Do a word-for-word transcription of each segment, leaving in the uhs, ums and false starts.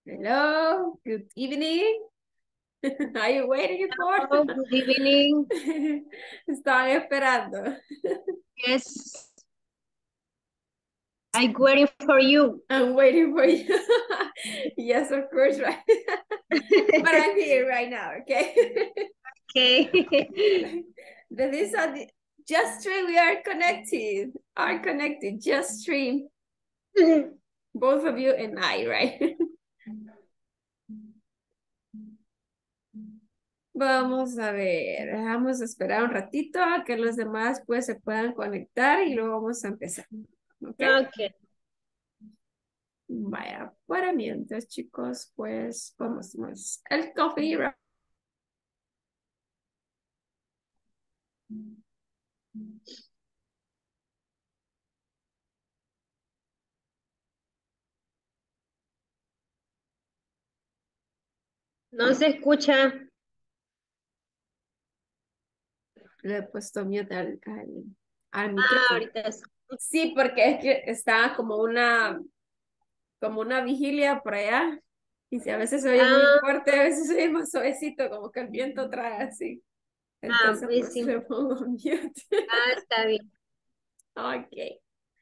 Hello, good evening. Are you waiting for? Oh, good evening. Estaban esperando. Yes, I'm waiting for you. I'm waiting for you. Yes, of course, right? But I'm here right now, okay? Okay. This is on the Just Stream. We are connected. Are connected. Just Stream. Both of you and I, right? Vamos a ver, vamos a esperar un ratito a que los demás pues se puedan conectar y luego vamos a empezar. ¿Ok? Okay. Vaya, para mientras, chicos, pues vamos más. El coffee, right? No se escucha. Le he puesto mute al, al, al Ah, micrófono. ahorita sí. Sí, porque es que está como una, como una vigilia por allá. Y si a veces se oye muy Ah, fuerte, a veces se oye más suavecito, como que el viento trae así. ah, Entonces, pues pues sí. le pongo mute. Ah, está bien. Ok.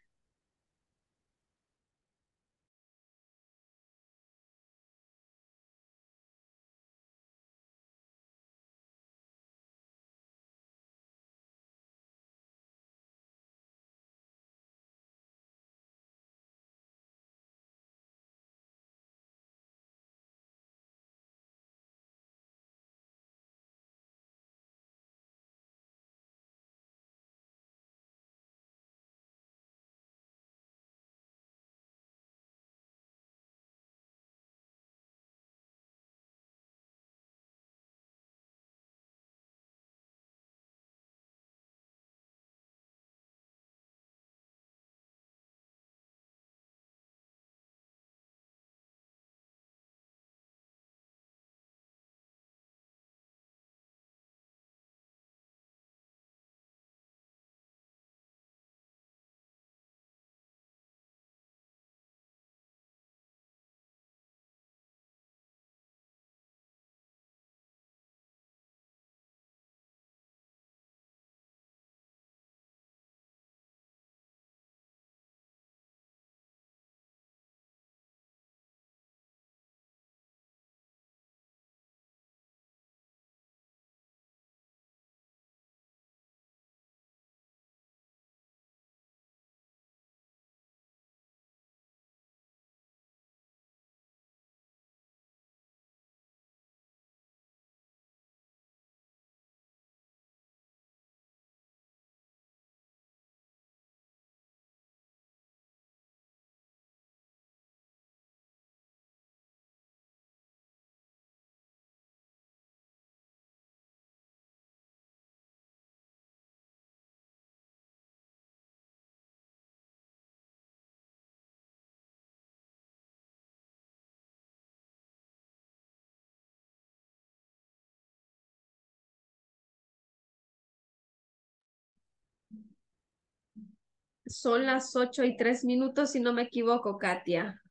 Son las ocho y tres minutos, si no me equivoco, Katia.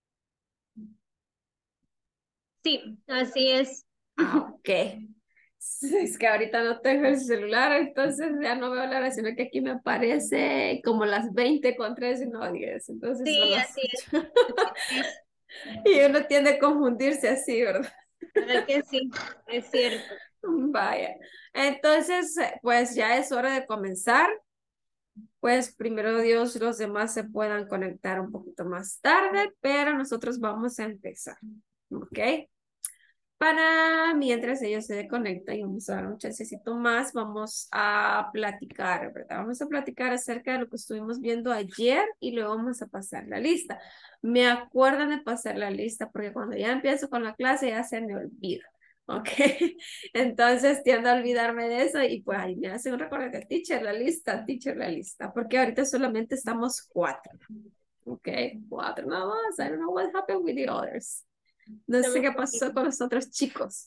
Sí, así es. Ah, ok. Es que ahorita no tengo el celular, entonces ya no veo la hora, sino que aquí me aparece como las veinte con tres y no diez, entonces son Sí, las así es. ocho. Así es. Y uno tiende a confundirse así, ¿verdad? ¿Verdad que sí? Es cierto. Vaya. Entonces, eh, pues ya es hora de comenzar. Pues primero Dios, los demás se puedan conectar un poquito más tarde, pero nosotros vamos a empezar. ¿Ok? Para mientras ellos se conectan y vamos a dar un chancecito más, vamos a platicar, ¿verdad? Vamos a platicar acerca de lo que estuvimos viendo ayer y luego vamos a pasar la lista. Me acuerdan de pasar la lista porque cuando ya empiezo con la clase ya se me olvida, ¿ok? Entonces tiendo a olvidarme de eso y pues ahí me hacen un recuerdo que teacher la lista, teacher la lista, porque ahorita solamente estamos cuatro, ¿ok? Cuatro nada más. I don't know what happened with the others. No sé Estamos qué poquitos. pasó con los otros chicos.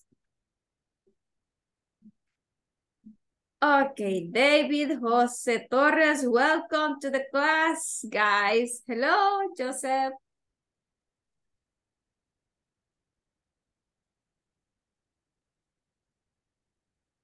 Okay, David, Jose Torres, welcome to the class, guys. Hello, Joseph.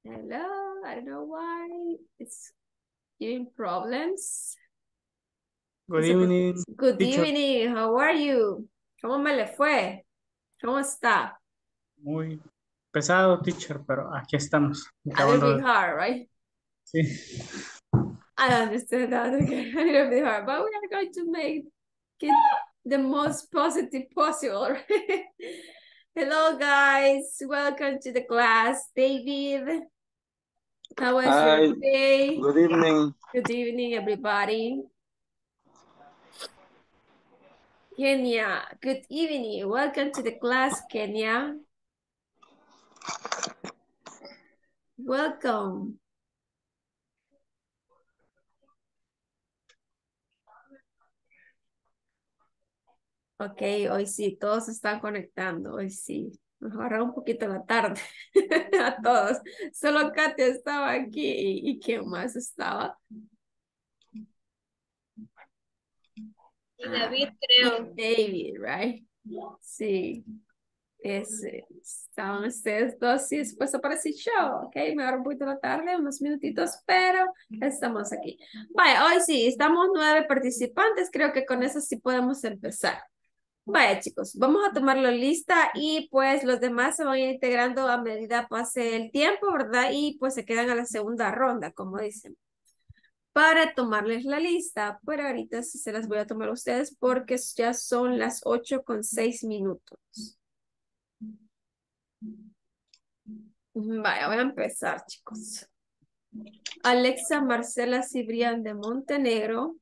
Hello, I don't know why it's giving problems. Good evening, Good teacher. evening, how are you? ¿Cómo me le fue? ¿Cómo está? Muy pesado, teacher, pero aquí estamos. A little Acabando bit de... hard, right? Sí. I understand that, okay, a little bit hard, but we are going to make it the most positive possible, right? Hello, guys. Welcome to the class. David, how was Hi, your day? good evening. Good evening, everybody. Kenya, good evening. Welcome to the class, Kenya. Welcome. Ok, hoy sí, todos se están conectando, hoy sí. Nos agarró un poquito la tarde a todos. Solo Katia estaba aquí y, y ¿quién más estaba? Y Ah, David, creo. David, right? Sí. Ese, estaban ustedes dos y después aparecí yo, ok, me agarró un poquito la tarde, unos minutitos, pero estamos aquí. Vaya, hoy sí, estamos nueve participantes, creo que con eso sí podemos empezar. Vaya chicos, vamos a tomar la lista y pues los demás se van a ir integrando a medida pase el tiempo, ¿verdad? Y pues se quedan a la segunda ronda, como dicen. Para tomarles la lista, pero ahorita sí se las voy a tomar a ustedes porque ya son las ocho con seis minutos. Vaya, voy a empezar, chicos. Alexa Marcela Cibrián de Montenegro.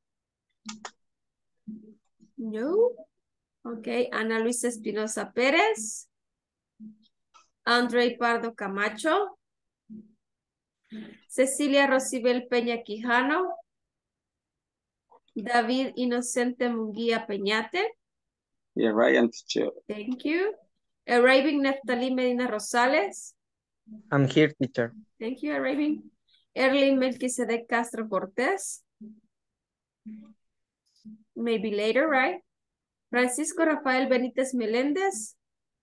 No. Ok. Ana Luisa Espinosa Pérez. André Pardo Camacho. Cecilia Rosibel Peña Quijano. David Inocente Munguía Peñate. Yeah, Ryan, teacher. Thank you. Arabic Neftalí Medina Rosales. I'm here, teacher. Thank you, Arabic. Erling Melquisedec Castro Cortés. Maybe later, right? Francisco Rafael Benítez Meléndez.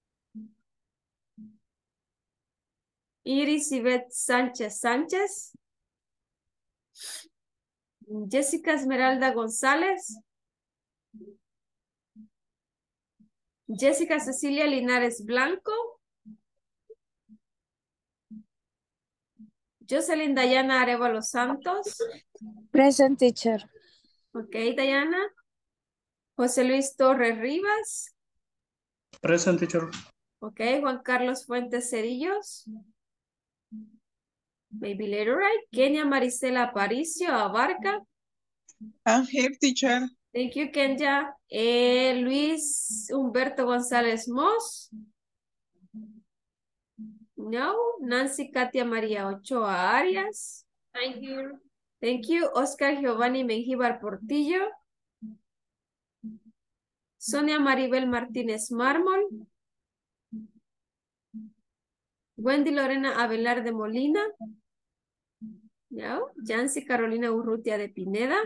Iris Yvette Sánchez Sánchez. Jessica Esmeralda González. Jessica Cecilia Linares Blanco. Jocelyn Dayana Arevalo Santos. Present, teacher. Ok, Dayana. José Luis Torres Rivas. Present, teacher. Ok, Juan Carlos Fuentes Cerillos. Maybe later, right? Kenia Marisela Aparicio Abarca. I'm here, teacher. Thank you, Kenya. Eh, Luis Humberto González Mos. No. Nancy Katia María Ochoa Arias. I'm here. Thank you. Oscar Giovanni Mengíbar Portillo. Sonia Maribel Martínez Mármol. Wendy Lorena Abelar de Molina. No. Yancy Carolina Urrutia de Pineda.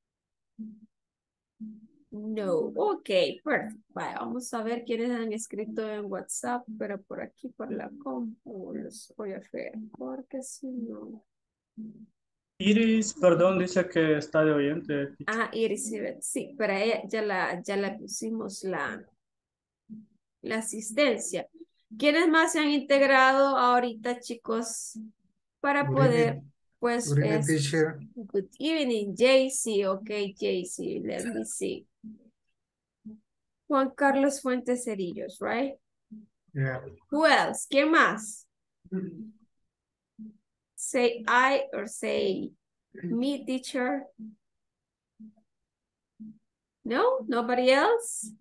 No. Ok, perfecto. Vale, vamos a ver quiénes han escrito en WhatsApp, pero por aquí, por la compu, los voy a hacer, porque si no... Iris, perdón, dice que está de oyente. teacher. Ah, Iris, Ibet, sí, para ella ya la, ya la pusimos la, la asistencia. ¿Quiénes más se han integrado ahorita, chicos? Para Good poder, evening. pues, Good evening, es- teacher. good evening, Jaycee, ok, Jaycee, let me see. Juan Carlos Fuentes Cerillos, right? Yeah. Who else? ¿Quién más? Say I or say me, teacher. No, nobody else?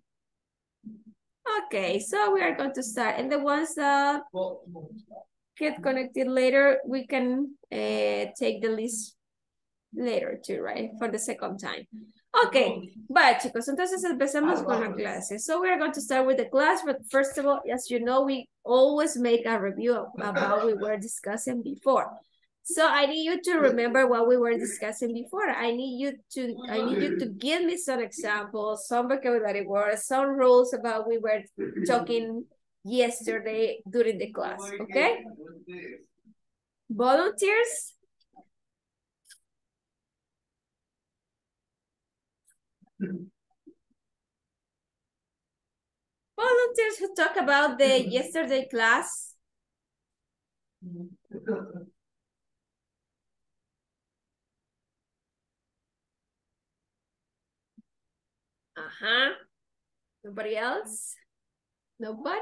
Okay, so we are going to start. And the ones that get connected later, we can uh, take the list later too, right? For the second time. Okay, bye chicos, entonces empecemos con la clase. So we are going to start with the class, but first of all, as you know, we always make a review of about what we were discussing before. So I need you to remember what we were discussing before. I need you to I need you to give me some examples, some vocabulary words, some rules about we were talking yesterday during the class, okay? Volunteers? Volunteers who talk about the yesterday class. Uh-huh. Nobody else? Nobody?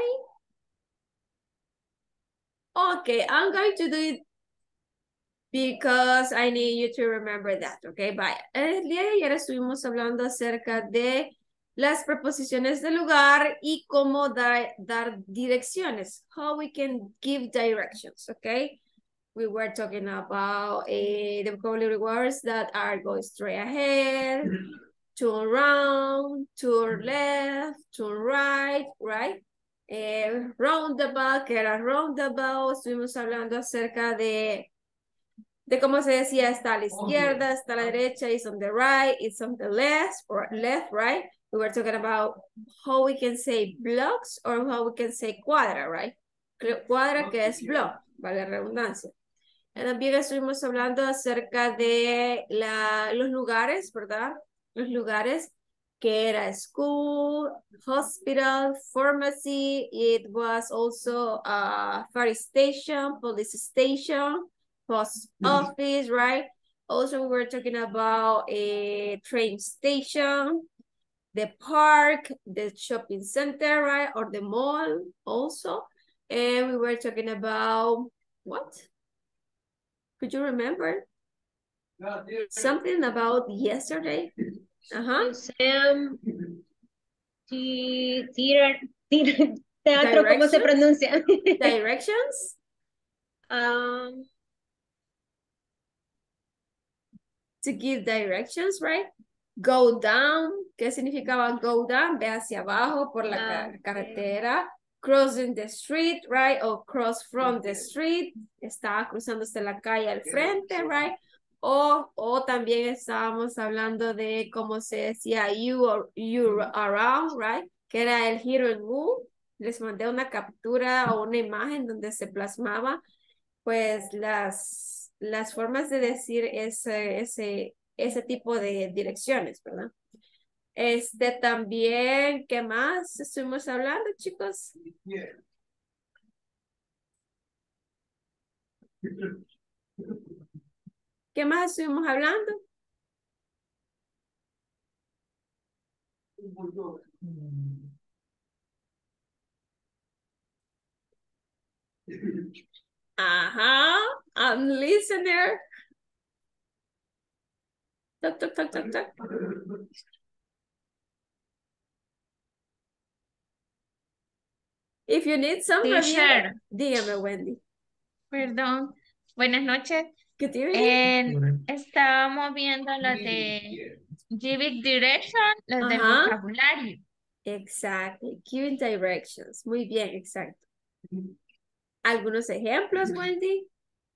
Okay, I'm going to do it because I need you to remember that, okay? Bye. El día de ayer estuvimos hablando acerca de las preposiciones de lugar y cómo dar, dar direcciones. How we can give directions, okay? We were talking about uh, the vocabulary words that are go straight ahead, turn around, turn left, turn right, right? Eh, roundabout, que era roundabout, estuvimos hablando acerca de, de cómo se decía, está a la izquierda, está a la derecha, it's on the right, it's on the left, or left, right? We were talking about how we can say blocks or how we can say cuadra, right? Cuadra que es block, vale la redundancia. Y también estuvimos hablando acerca de la, los lugares, ¿verdad? Los lugares que era school, hospital, pharmacy. It was also a fire station, police station, post office, right? Also, we were talking about a train station, the park, the shopping center, right? Or the mall also. And we were talking about what? Could you remember? Something about yesterday? Uh-huh. Museum, the- theater, theater, teatro, ¿cómo se Directions? pronuncia? Directions? Um, To give directions, right? Go down. ¿Qué significaba go down? Ve hacia abajo por la Ah, ca- ok. carretera. Crossing the street, right? O cross from the street. Estaba cruzándose la calle al frente, right? O, o también estábamos hablando de cómo se decía you or you around, right? Que era el hero and move. Les mandé una captura o una imagen donde se plasmaba pues las, las formas de decir ese, ese, ese tipo de direcciones, ¿verdad? Este también, ¿qué más estuvimos hablando, chicos? ¿Qué más estuvimos hablando? Ajá, I'm listener. Toc, toc, toc, toc, toc. If you need some review, Teacher, dígame, Wendy. perdón. Buenas noches. ¿Qué tiene? En- estábamos viendo los de Civic Direction, los del Ajá. vocabulario. Exactly, giving directions. Muy bien, exacto. ¿Algunos ejemplos, Wendy?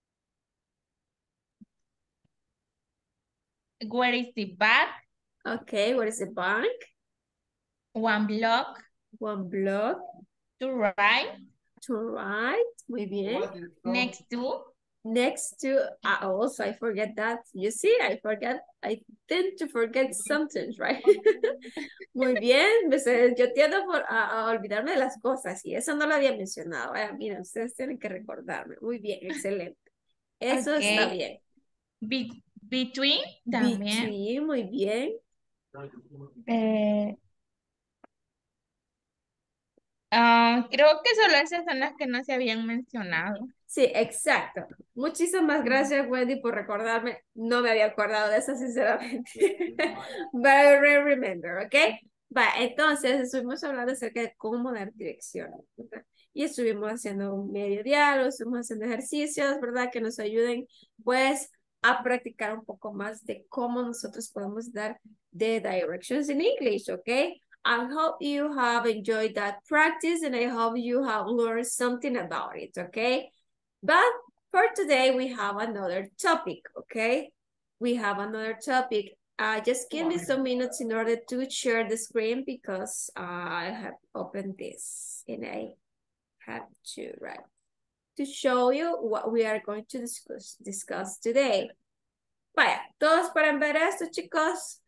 Where is the back? Okay, what is the bank? One block One block to right, to right. Muy bien. next to, Next to, uh, also I forget that. You see, I forget, I tend to forget something, right? Muy bien, pues, eh, yo tiendo por, a, a olvidarme de las cosas y eso no lo había mencionado. Eh, miren, ustedes tienen que recordarme. Muy bien, excelente. Eso está Ok. bien. be- between también. Between, muy bien. Eh, ah, creo que solo esas son las que no se habían mencionado. Sí, exacto. Muchísimas gracias, Wendy, por recordarme. No me había acordado de eso, sinceramente. But I will remember, ¿ok? Va, entonces estuvimos hablando acerca de cómo dar dirección, ¿verdad? Y estuvimos haciendo un medio diálogo, estuvimos haciendo ejercicios, ¿verdad? Que nos ayuden, pues, a practicar un poco más de cómo nosotros podemos dar the directions in English, ¿ok? I hope you have enjoyed that practice and I hope you have learned something about it, okay? But for today, we have another topic, okay? We have another topic. Uh, just give me some minutes in order to share the screen because uh, I have opened this and I have to, right? to show you what we are going to discuss, discuss today. Vaya, ¿todos pueden ver esto, chicos?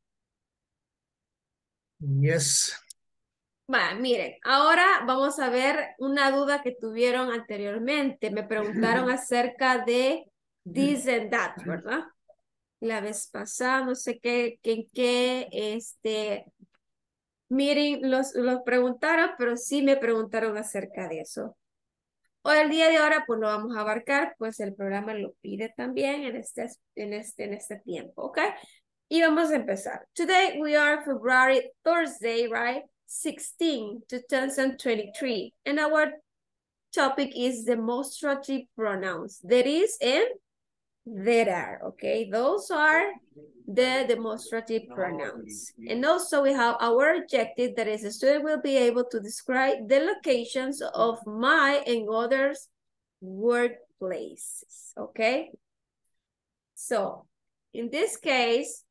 Yes. Vaya, miren, ahora vamos a ver una duda que tuvieron anteriormente. Me preguntaron acerca de this and that, ¿verdad? La vez pasada, no sé qué, qué, qué, este, miren, los, los preguntaron, pero sí me preguntaron acerca de eso. Hoy, el día de ahora, pues lo vamos a abarcar, pues el programa lo pide también en este, en este, en este tiempo, ¿ok? Y vamos a empezar. Today we are February, Thursday, right? sixteen, two thousand twenty-three. And our topic is demonstrative pronouns. There is and there are, okay? Those are the demonstrative pronouns. And also we have our objective, that is the student will be able to describe the locations of my and others' workplaces, okay? So in this case,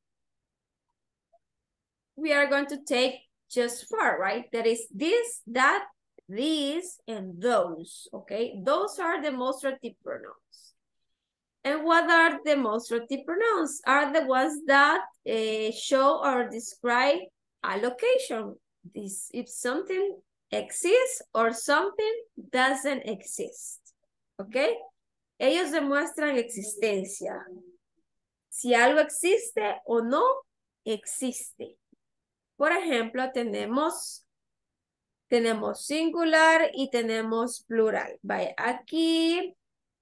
we are going to take just four, right? That is this, that, these, and those, okay? Those are demonstrative pronouns. And what are demonstrative pronouns? Are the ones that uh, show or describe a location. This, if something exists or something doesn't exist, okay? Ellos demuestran existencia. Si algo existe o no existe. Por ejemplo, tenemos, tenemos singular y tenemos plural. Vaya, aquí,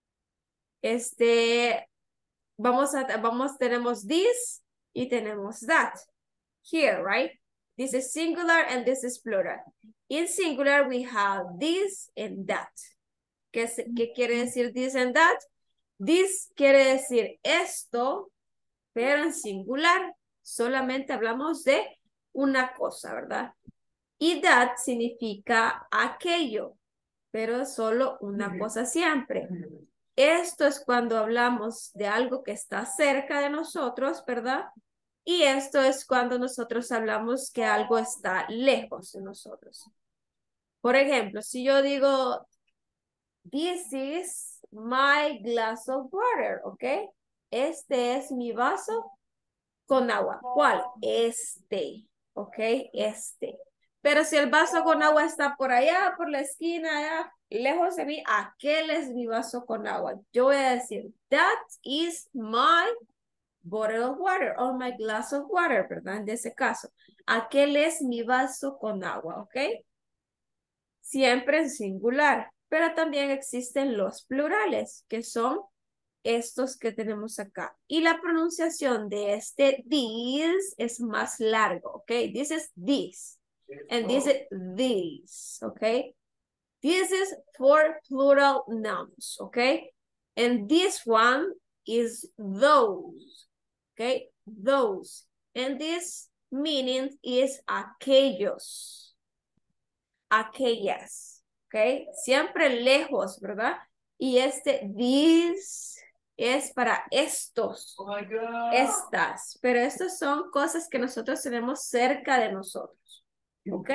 este, vamos a, vamos, tenemos this y tenemos that. Here, right? This is singular and this is plural. In singular, we have this and that. ¿Qué, qué quiere decir this and that? This quiere decir esto, pero en singular. Solamente hablamos de una cosa, ¿verdad? Y that significa aquello, pero solo una cosa siempre. Esto es cuando hablamos de algo que está cerca de nosotros, ¿verdad? Y esto es cuando nosotros hablamos que algo está lejos de nosotros. Por ejemplo, si yo digo, this is my glass of water, ¿ok? Este es mi vaso con agua. ¿Cuál? Este. Ok, este. Pero si el vaso con agua está por allá, por la esquina, allá, lejos de mí, aquel es mi vaso con agua. Yo voy a decir, that is my bottle of water, or my glass of water, ¿verdad? En ese caso, aquel es mi vaso con agua, ¿ok? Siempre en singular, pero también existen los plurales, que son estos que tenemos acá. Y la pronunciación de este this es más largo, ¿ok? This is this. And this is this, ¿ok? This is for plural nouns, ¿ok? And this one is those, ¿ok? Those. And this meaning is aquellos. Aquellas, ¿ok? Siempre lejos, ¿verdad? Y este this es para estos, oh my God. Estas, pero estas son cosas que nosotros tenemos cerca de nosotros, ¿ok?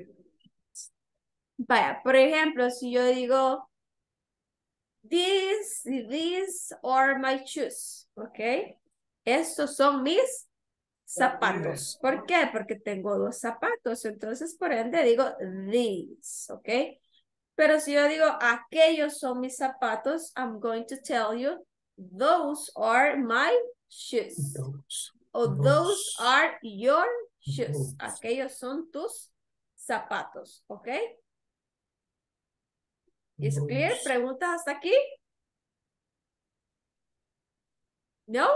Vaya, por ejemplo, si yo digo, this, these are my shoes, ¿ok? Estos son mis zapatos. ¿Por qué? Porque tengo dos zapatos, entonces por ende digo these, ¿ok? Pero si yo digo, aquellos son mis zapatos, I'm going to tell you, those are my shoes. Those. O those, those are your shoes. Those. Aquellos son tus zapatos, ¿ok? ¿Es clear? ¿Preguntas hasta aquí? ¿No?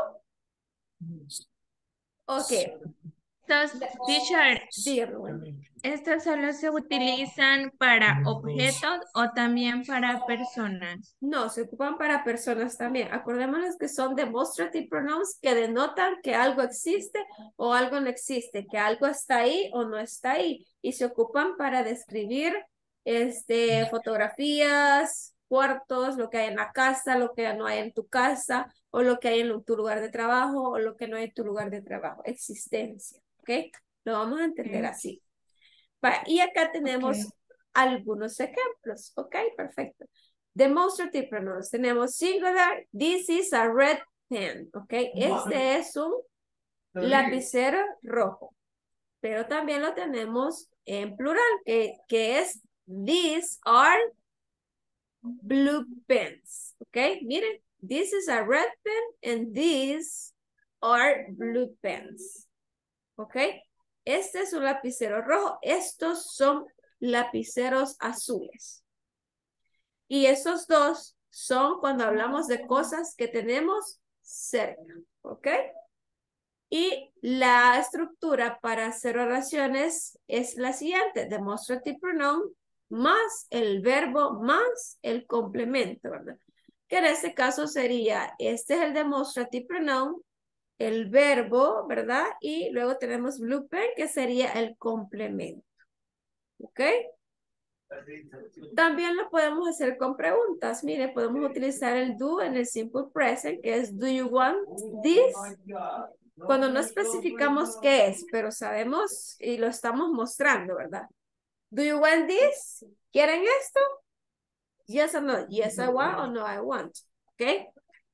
Ok. Entonces, teacher, dígame. ¿estos solo se utilizan para objetos o también para personas? No, se ocupan para personas también. Acordémonos que son demonstrative pronouns que denotan que algo existe o algo no existe, que algo está ahí o no está ahí. Y se ocupan para describir este, fotografías, cuartos, lo que hay en la casa, lo que no hay en tu casa, o lo que hay en tu lugar de trabajo, o lo que no hay en tu lugar de trabajo. Existencia, ¿ok? Lo vamos a entender okay. así. Va, y acá tenemos okay. algunos ejemplos, ¿ok? Perfecto. Demonstrative pronouns. Tenemos singular. This is a red pen. Ok. Este es un lapicero rojo. Pero también lo tenemos en plural, que, que es these are blue pens. Ok. Miren. This is a red pen and these are blue pens. Ok. Este es un lapicero rojo. Estos son lapiceros azules. Y esos dos son cuando hablamos de cosas que tenemos cerca. ¿Ok? Y la estructura para hacer oraciones es la siguiente. Demonstrative pronoun más el verbo más el complemento, ¿verdad? Que en este caso sería, este es el demonstrative pronoun, el verbo, ¿verdad? Y luego tenemos blue pen, que sería el complemento. ¿Ok? También lo podemos hacer con preguntas. Mire, podemos utilizar el do en el simple present, que es do you want this? Cuando no especificamos qué es, pero sabemos y lo estamos mostrando, ¿verdad? Do you want this? ¿Quieren esto? Yes or no. Yes, I want or no, I want. ¿Ok?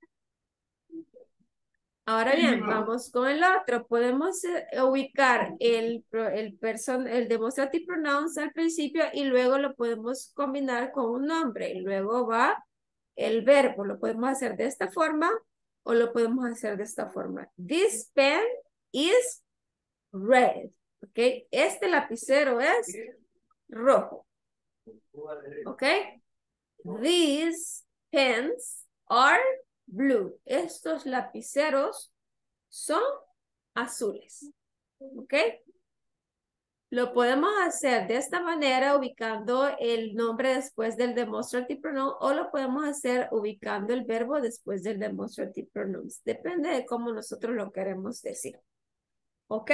Ahora bien, vamos con el otro. Podemos eh, ubicar el, el, person, el demonstrative pronouns al principio y luego lo podemos combinar con un nombre. Y luego va el verbo. Lo podemos hacer de esta forma o lo podemos hacer de esta forma. This pen is red. ¿Ok? Este lapicero es rojo. ¿Ok? These pens are blue. Estos lapiceros son azules. ¿Ok? Lo podemos hacer de esta manera ubicando el nombre después del demonstrative pronoun o lo podemos hacer ubicando el verbo después del demonstrative pronouns. Depende de cómo nosotros lo queremos decir. ¿Ok?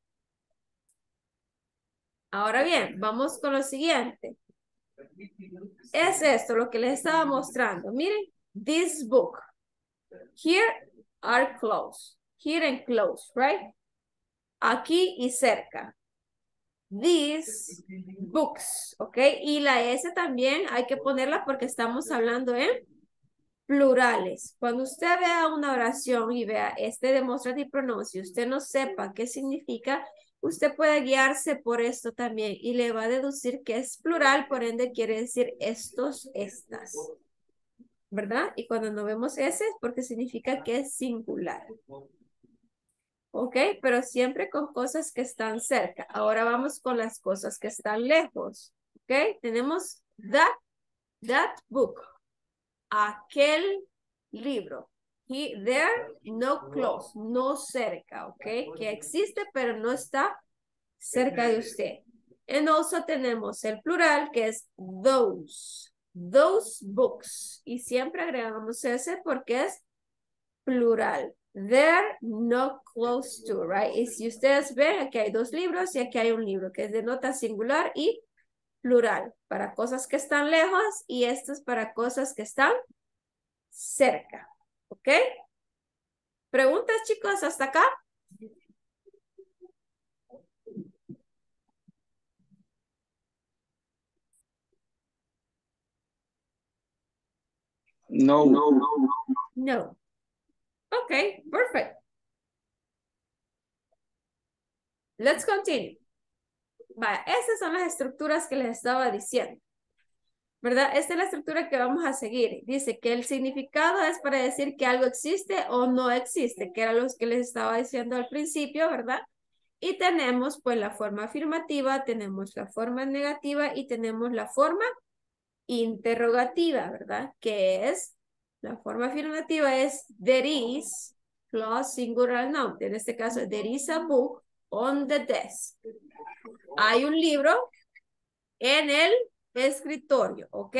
Ahora bien, vamos con lo siguiente. Es esto lo que les estaba mostrando. Miren, this book. Here are close. Here and close, right? Aquí y cerca. These books, ¿ok? Y la S también hay que ponerla porque estamos hablando en plurales. Cuando usted vea una oración y vea este demonstrative pronoun, si usted no sepa qué significa, usted puede guiarse por esto también y le va a deducir que es plural, por ende quiere decir estos, estas. ¿Verdad? Y cuando no vemos ese es porque significa que es singular. ¿Ok? Pero siempre con cosas que están cerca. Ahora vamos con las cosas que están lejos. ¿Ok? Tenemos that, that book. Aquel libro. He, there, no close. No cerca. ¿Ok? Que existe pero no está cerca de usted. And also tenemos el plural que es those. Those books. Y siempre agregamos ese porque es plural. They're not close to, right? Y si ustedes ven, aquí hay dos libros y aquí hay un libro que es de nota singular y plural. Para cosas que están lejos y esto es para cosas que están cerca. ¿Ok? ¿Preguntas, chicos, hasta acá? No, no, no, no. No. Okay, perfect. Let's continue. Vaya, estas son las estructuras que les estaba diciendo. ¿Verdad? Esta es la estructura que vamos a seguir. Dice que el significado es para decir que algo existe o no existe, que era lo que les estaba diciendo al principio, ¿verdad? Y tenemos pues la forma afirmativa, tenemos la forma negativa y tenemos la forma interrogativa, ¿verdad? Que es, la forma afirmativa es there is plus singular noun. En este caso, there is a book on the desk. Hay un libro en el escritorio, ¿ok?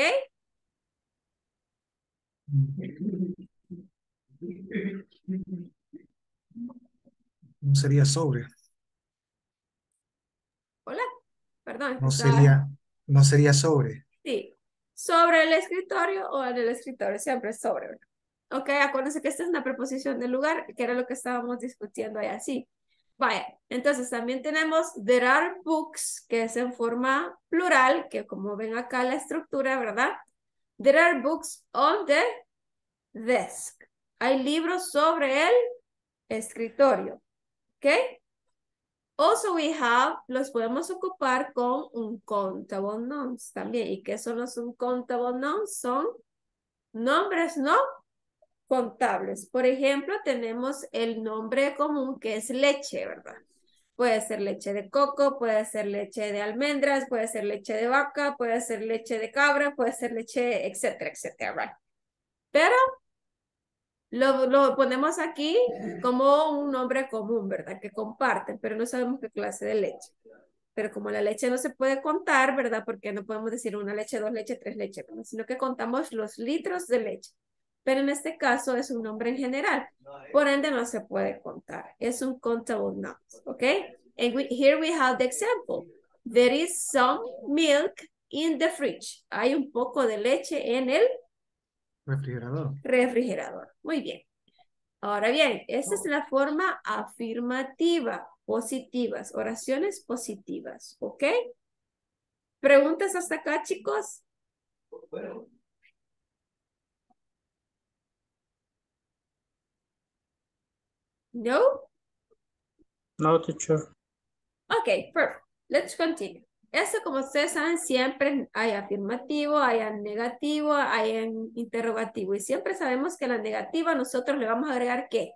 No sería sobre. Hola, perdón. No estaba- sería, no sería sobre. Sí, sobre el escritorio o en el escritorio, siempre es sobre, ¿verdad? Ok, acuérdense que esta es una preposición de lugar, que era lo que estábamos discutiendo ahí así. Vaya, entonces también tenemos there are books, que es en forma plural, que como ven acá la estructura, ¿verdad? There are books on the desk. Hay libros sobre el escritorio. ¿Ok? Also we have, los podemos ocupar con uncountable nouns también. ¿Y qué son los uncountable nouns? Son nombres no contables. Por ejemplo, tenemos el nombre común que es leche, ¿verdad? Puede ser leche de coco, puede ser leche de almendras, puede ser leche de vaca, puede ser leche de cabra, puede ser leche, etcétera, etcétera, right? Pero lo, lo ponemos aquí como un nombre común, ¿verdad? Que comparten, pero no sabemos qué clase de leche. Pero como la leche no se puede contar, ¿verdad? Porque no podemos decir una leche, dos leches, tres leches, ¿verdad? Sino que contamos los litros de leche. Pero en este caso es un nombre en general. Por ende no se puede contar. Es un countable noun, ¿ok? And we, here we have the example. There is some milk in the fridge. Hay un poco de leche en el Refrigerador. refrigerador. Muy bien. Ahora bien, esta es la forma afirmativa, positivas, oraciones positivas, ¿ok? ¿Preguntas hasta acá, chicos? No? No, teacher. Ok, perfect. Let's continue. Esto, como ustedes saben, siempre hay afirmativo, hay negativo, hay en interrogativo. Y siempre sabemos que la negativa nosotros le vamos a agregar ¿qué?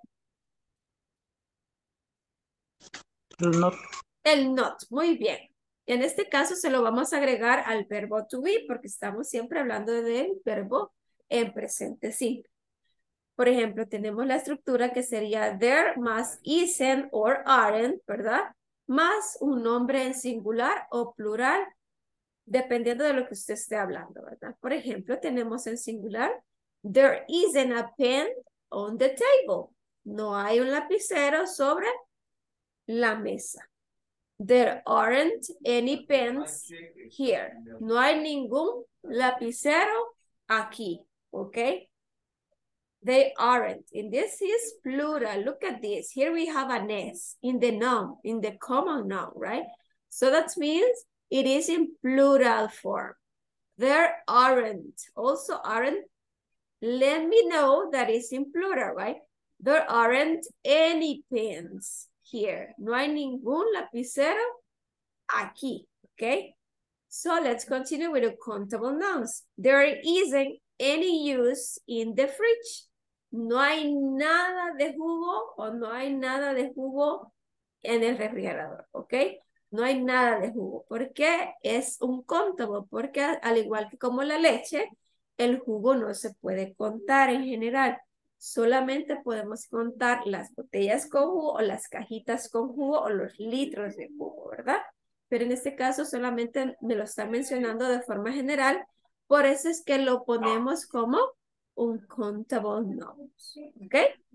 No. El not. Muy bien. En este caso se lo vamos a agregar al verbo to be porque estamos siempre hablando del verbo en presente simple. Por ejemplo, tenemos la estructura que sería there más isn't or aren't, ¿verdad? Más un nombre en singular o plural, dependiendo de lo que usted esté hablando, ¿verdad? Por ejemplo, tenemos en singular, there isn't a pen on the table. No hay un lapicero sobre la mesa. There aren't any pens here. No hay ningún lapicero aquí, ¿ok? They aren't. And this is plural. Look at this. Here we have an S in the noun, in the common noun, right? So that means it is in plural form. There aren't. Also aren't. Let me know that it's in plural, right? There aren't any pens here. No hay ningún lapicero aquí, okay? So let's continue with the countable nouns. There isn't any juice in the fridge. No hay nada de jugo o no hay nada de jugo en el refrigerador, ¿ok? No hay nada de jugo. ¿Por qué? Es un countable, porque al igual que como la leche, el jugo no se puede contar en general. Solamente podemos contar las botellas con jugo o las cajitas con jugo o los litros de jugo, ¿verdad? Pero en este caso solamente me lo está mencionando de forma general. Por eso es que lo ponemos como un countable noun. ¿Ok?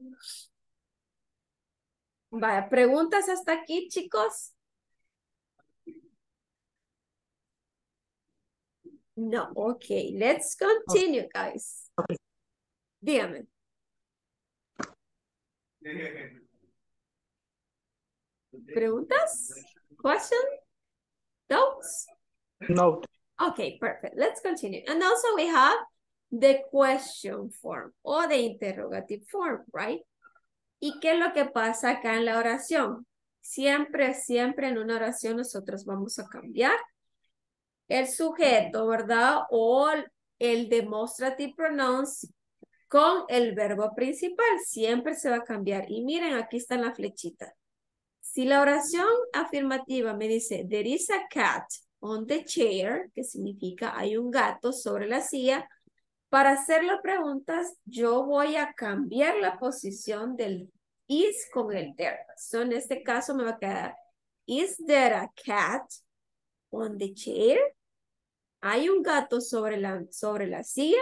Vaya, ¿preguntas hasta aquí, chicos? No, ok. Let's continue, guys. Dígame. ¿Preguntas? Question? Doubts? No. Okay, perfect. Let's continue. And also we have the question form o the interrogative form, right? ¿Y qué es lo que pasa acá en la oración? Siempre, siempre en una oración nosotros vamos a cambiar el sujeto, ¿verdad? O el demonstrative pronouns con el verbo principal. Siempre se va a cambiar. Y miren, aquí está la flechita. Si la oración afirmativa me dice, there is a cat on the chair, que significa hay un gato sobre la silla, para hacer las preguntas, yo voy a cambiar la posición del is con el there. So, en este caso me va a quedar, is there a cat on the chair? ¿Hay un gato sobre la, sobre la silla?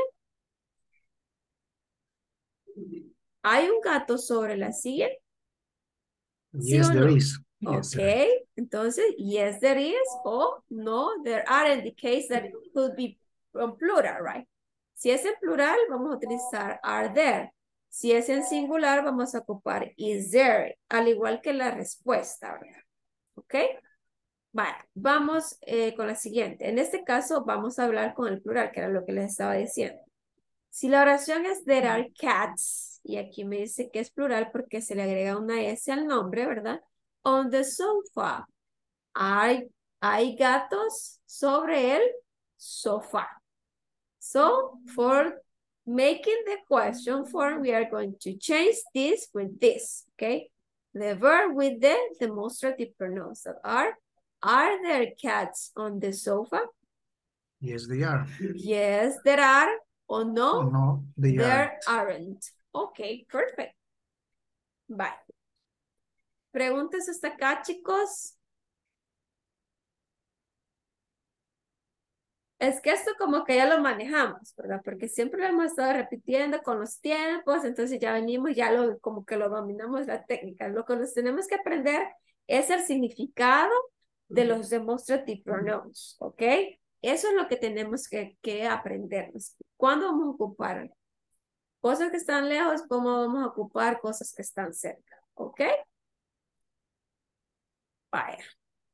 ¿Hay un gato sobre la silla? ¿Sí Yes, o there no? is. Yes, there is. Ok, entonces, yes, there is, o no, there aren't, the case that it could be on plural, right? Si es en plural, vamos a utilizar are there. Si es en singular, vamos a ocupar is there, al igual que la respuesta, ¿verdad? Ok. Vale, vamos eh, con la siguiente. En este caso vamos a hablar con el plural, que era lo que les estaba diciendo. Si la oración es there are cats, y aquí me dice que es plural porque se le agrega una S al nombre, ¿verdad? On the sofa. Hay, hay gatos sobre el sofá. So, for making the question form, we are going to change this with this, okay? The verb with the demonstrative pronouns that are, are there cats on the sofa? Yes, they are. Yes, there are. Or no, No, they there aren't. aren't. Okay, perfect. Bye. Preguntas hasta acá, chicos. Es que esto como que ya lo manejamos, ¿verdad? Porque siempre lo hemos estado repitiendo con los tiempos, entonces ya venimos, ya lo, como que lo dominamos la técnica. Lo que nos tenemos que aprender es el significado de los demonstrative pronouns, ¿ok? Eso es lo que tenemos que, que aprendernos. ¿Cuándo vamos a ocupar cosas que están lejos? ¿Cómo vamos a ocupar cosas que están cerca? ¿Ok? Vaya.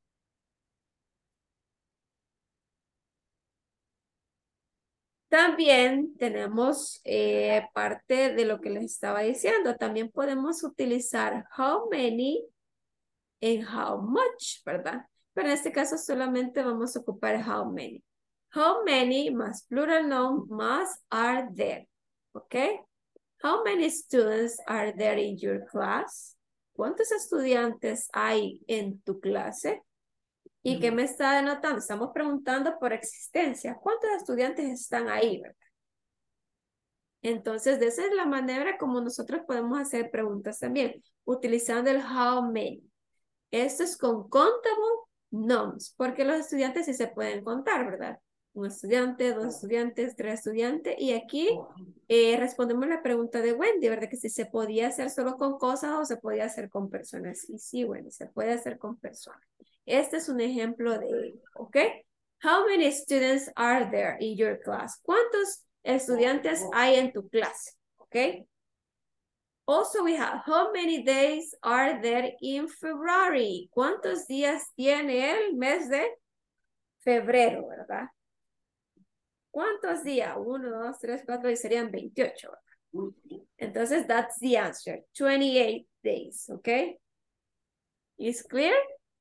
También tenemos eh, parte de lo que les estaba diciendo. También podemos utilizar how many en how much, ¿verdad? Pero en este caso solamente vamos a ocupar how many. How many más plural noun más are there. ¿Ok? How many students are there in your class? ¿Cuántos estudiantes hay en tu clase? ¿Y qué me está denotando? Estamos preguntando por existencia. ¿Cuántos estudiantes están ahí, verdad? Entonces, de esa es la manera como nosotros podemos hacer preguntas también, utilizando el how many. Esto es con countable nouns, porque los estudiantes sí se pueden contar, ¿verdad? Un estudiante, dos estudiantes, tres estudiantes. Y aquí eh, respondemos la pregunta de Wendy, ¿verdad? Que si se podía hacer solo con cosas o se podía hacer con personas. Y sí, Wendy, se puede hacer con personas. Este es un ejemplo de ello, ¿ok? How many students are there in your class? ¿Cuántos estudiantes hay en tu clase? ¿Ok? Also we have, how many days are there in February? ¿Cuántos días tiene el mes de febrero, verdad? ¿Cuántos días? Uno, dos, tres, cuatro, y serían veintiocho, ¿verdad? Entonces, that's the answer. twenty-eight days, ¿ok? Is clear?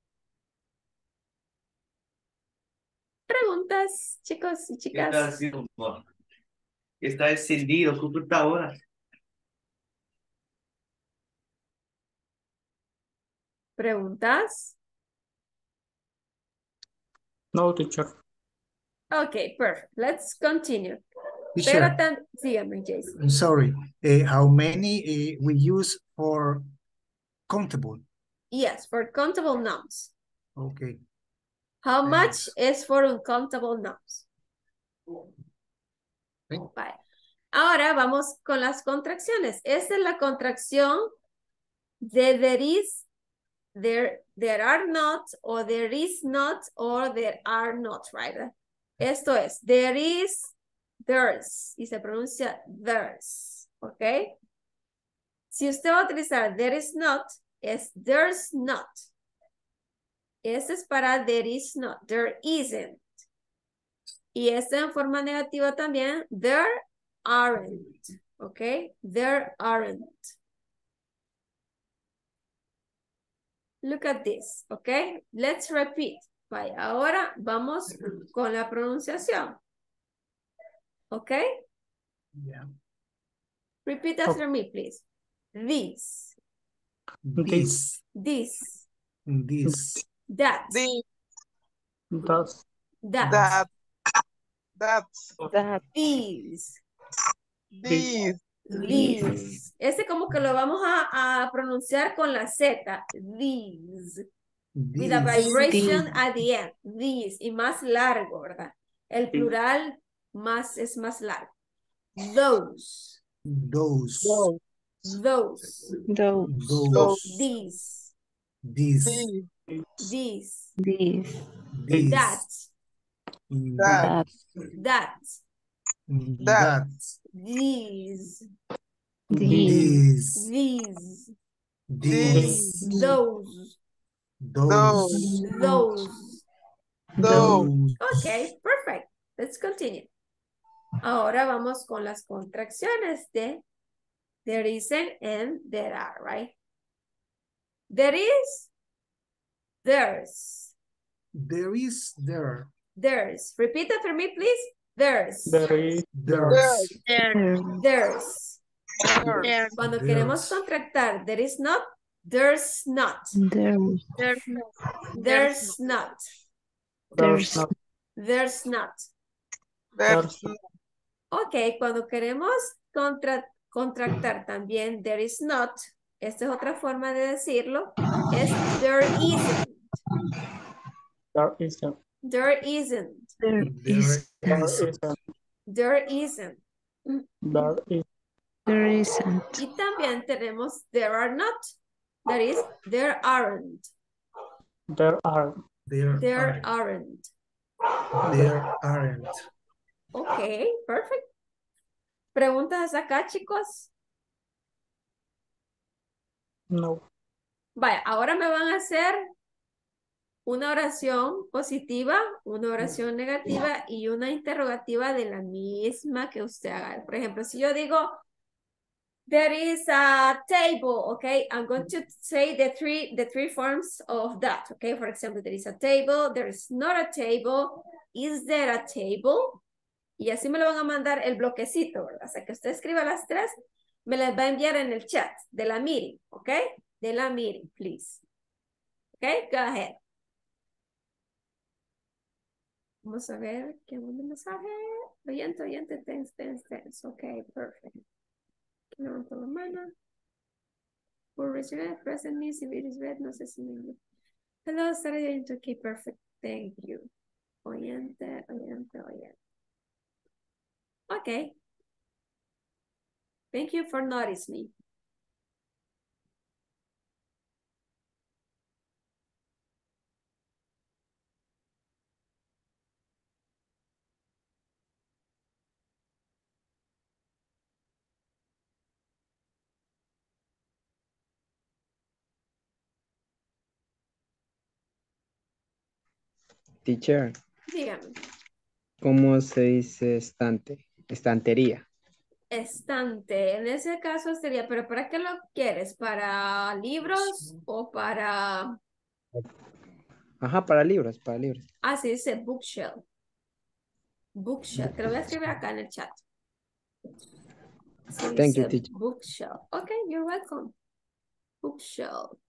Preguntas, chicos y chicas. Está haciendo? Está encendido, ¿cómo está ahora? ¿Preguntas? No, teacher. Okay, perfect. Let's continue. Teacher, Pero tan, síganme, Jason. I'm sorry. Uh, how many uh, we use for countable? Yes, for countable nouns. Okay. How Thanks. much is for uncountable nouns? Okay. Vale. Ahora vamos con las contracciones. Esta es la contracción de there is, there, there are not, or there is not, or there are not, right? Esto es, there is, there's, y se pronuncia there's, ¿ok? Si usted va a utilizar there is not, es there's not. Este es para there is not, there isn't. Y este en forma negativa también, there aren't, ¿ok? There aren't. Look at this, ¿ok? Let's repeat. Vaya, ahora vamos con la pronunciación. ¿Ok? Yeah. Repeat after me, please. This, This, this, this, that, The, Does. that, that, that's, That, these, these, these. Este como que lo vamos a, a pronunciar con la Z. These. With a this, vibration at the end. These. Y más largo, ¿verdad? El plural más es más largo. Those. those, those, Those. those, those, These. this, these, These. these, this, That. that, that, That. that, These. these, this, These. this, Those. Those. Those. Those. Ok, perfect. Let's continue. Ahora vamos con las contracciones de there isn't and there are, right? There is, there's. There is there. There's. Repeat after me, please. There's. There is, There's. There, There's. there, Cuando There's. queremos contractar, there is not, there's not. There's. there's no, There's not. there's not, There's not. There's Ok, cuando queremos contra, contractar también, there is not. Esta es otra forma de decirlo. Es there isn't. there isn't, There isn't. There There is. there is. isn't, There isn't. there is, There isn't. Y también tenemos there are not. That is, there aren't. there are, There There aren't. aren't. There aren't. Ok, perfect. ¿Preguntas acá, chicos? no, Vaya, ahora me van a hacer una oración positiva, una oración negativa y una interrogativa de la misma que usted haga. Por ejemplo, si yo digo, there is a table, okay? I'm going to say the three, the three forms of that, okay? For example, there is a table, there is not a table, is there a table? Y así me lo van a mandar el bloquecito, ¿verdad? O sea, que usted escriba las tres, me las va a enviar en el chat de la meeting, ¿ok? De la meeting, please. ¿Ok? Go ahead. Vamos a ver qué manda mensaje. Oyente, oyente, tense, tense, tense. Ok, perfect. Levanto la mano. For resume, present me, si es red, no sé si me... Hello, Saturday, oyente, ok, perfect. Thank you. Oyente, oyente, oyente. Okay. Thank you for noticing me. Teacher, Dígame. ¿cómo se dice estante? Estantería. Estante. En ese caso sería, pero ¿para qué lo quieres? ¿Para libros o para... Ajá, para libros, para libros. Ah, se dice bookshelf. Bookshelf. Te lo voy a escribir acá en el chat. Se Thank you, dice teacher. bookshelf. Okay, you're welcome. Bookshelf.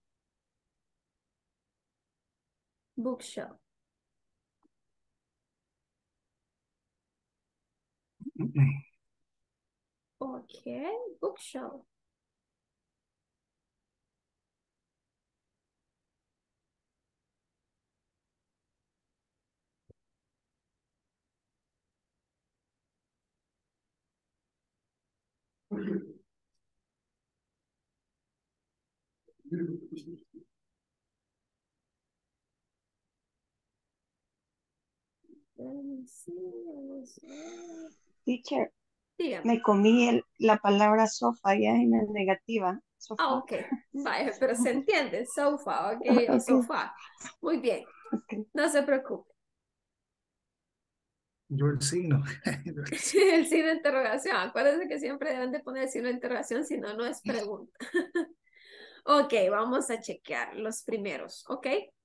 Bookshelf. Okay, bookshelf. Let me see, let me see. Teacher, Dígame. me comí el- la palabra sofá ya en la negativa. Sofá. Ah, ok. Vaya, pero se entiende. Sofa, ok, o Ok. sofá. Muy bien. Ok. No se preocupe. Your signo. El signo de interrogación. Acuérdense que siempre deben de poner el signo de interrogación, si no, no es pregunta. Ok, vamos a chequear los primeros, ok.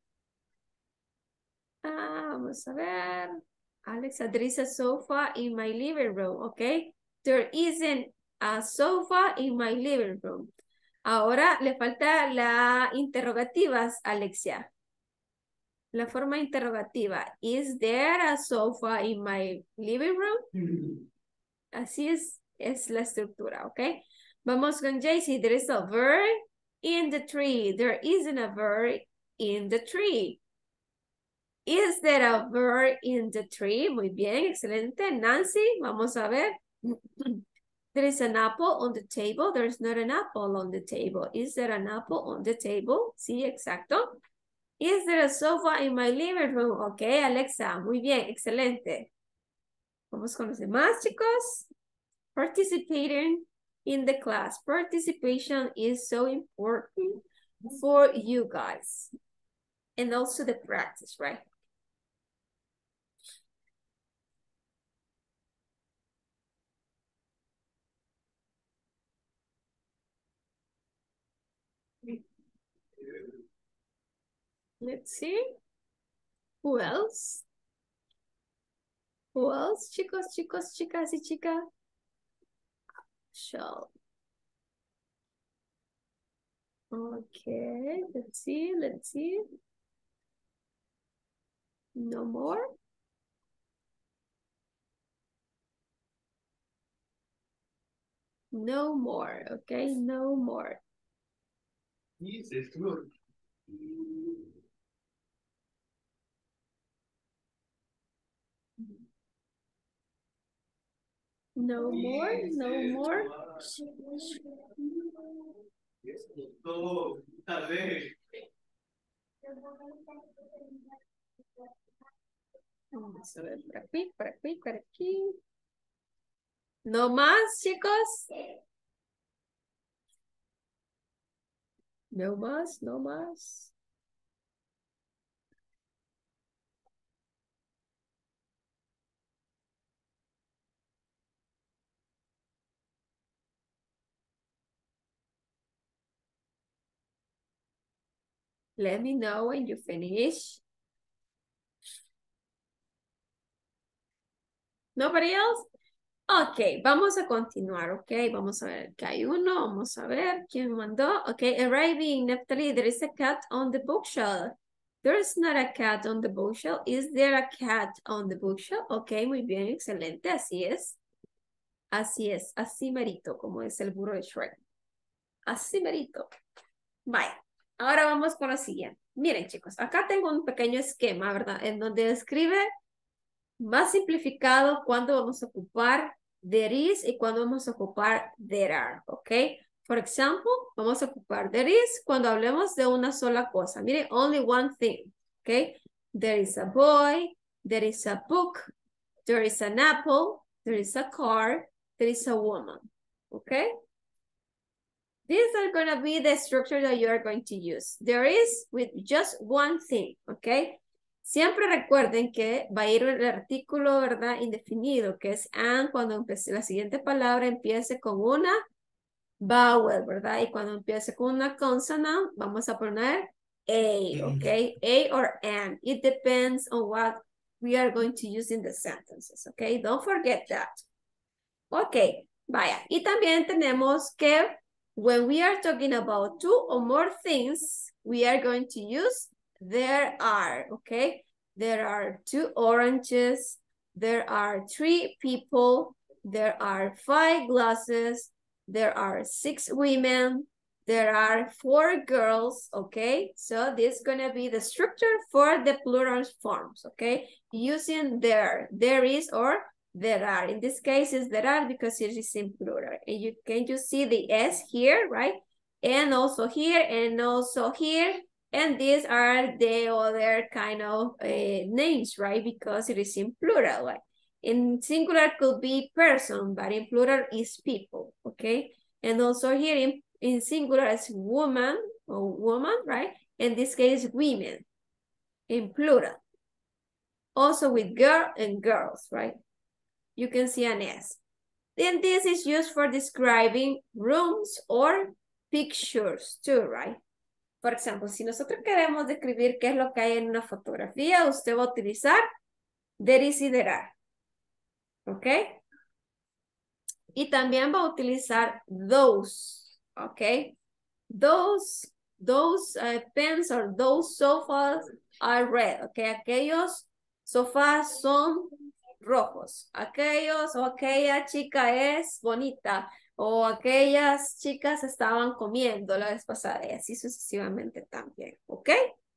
Ah, vamos a ver. Alexa, there is a sofa in my living room, ok. There isn't a sofa in my living room. Ahora le falta la interrogativas, Alexia. La forma interrogativa. Is there a sofa in my living room? Así es, es la estructura, ¿ok? Vamos con Jaycee. There is a bird in the tree. There isn't a bird in the tree. Is there a bird in the tree? Muy bien, excelente. Nancy, vamos a ver. There is an apple on the table. There's not an apple on the table. Is there an apple on the table? Sí, exacto. Is there a sofa in my living room? Ok, Alexa, muy bien, excelente. Vamos con los demás, chicos. Participating in the class. Participation is so important for you guys. and also the practice, right? Let's see. Who else? Who else? Chicos, chicos, chicas y chicas. Shall. Okay, let's see, let's see. No more. No more, okay, no more. Yes, it's true. No more, no more. No, a ver. Vamos a ver por aquí, por aquí, por aquí. No más, chicos. No más, no más. Let me know when you finish. Nobody else? Ok, vamos a continuar, ok. Vamos a ver que hay uno. Vamos a ver quién mandó. Ok, arriving, Neftali, there is a cat on the bookshelf. There is not a cat on the bookshelf. Is there a cat on the bookshelf? Ok, muy bien, excelente, así es. Así es, así merito, como es el burro de Shrek. Así merito. Vaya, ahora vamos con lo siguiente. Miren, chicos, acá tengo un pequeño esquema, ¿verdad? En donde describe más simplificado cuando vamos a ocupar there is y cuando vamos a ocupar there are, ¿ok? Por ejemplo, vamos a ocupar there is cuando hablemos de una sola cosa. Miren, only one thing, ¿ok? There is a boy, there is a book, there is an apple, there is a car, there is a woman, ¿ok? These are going to be the structure that you are going to use. There is with just one thing, ¿ok? Siempre recuerden que va a ir el artículo, ¿verdad? Indefinido, que es and cuando empiece la siguiente palabra empiece con una vowel, ¿verdad? Y cuando empiece con una consonant, vamos a poner a, ¿ok? A or an. It depends on what we are going to use in the sentences, ¿ok? Don't forget that. Ok, vaya. Y también tenemos que when we are talking about two or more things, we are going to use there are, okay? There are two oranges. There are three people. There are five glasses. There are six women. There are four girls, okay? So this is gonna be the structure for the plural forms, okay? Using there, there is or there are. In this case, is there are because it is in plural. And you can you see the S here, right? And also here, and also here. And these are the other kind of uh, names, right? Because it is in plural. Like in singular could be person, but in plural is people, okay? And also here in, in singular is woman or woman, right? In this case, women in plural. Also with girl and girls, right? You can see an S. Then this is used for describing rooms or pictures too, right? Por ejemplo, si nosotros queremos describir qué es lo que hay en una fotografía, usted va a utilizar there is y there are. ¿Ok? Y también va a utilizar those. ¿Ok? Those, those uh, pens or those sofas are red. ¿Ok? Aquellos sofás son rojos. Aquellos o aquella chica es bonita. O aquellas chicas estaban comiendo la vez pasada y así sucesivamente también, ¿ok?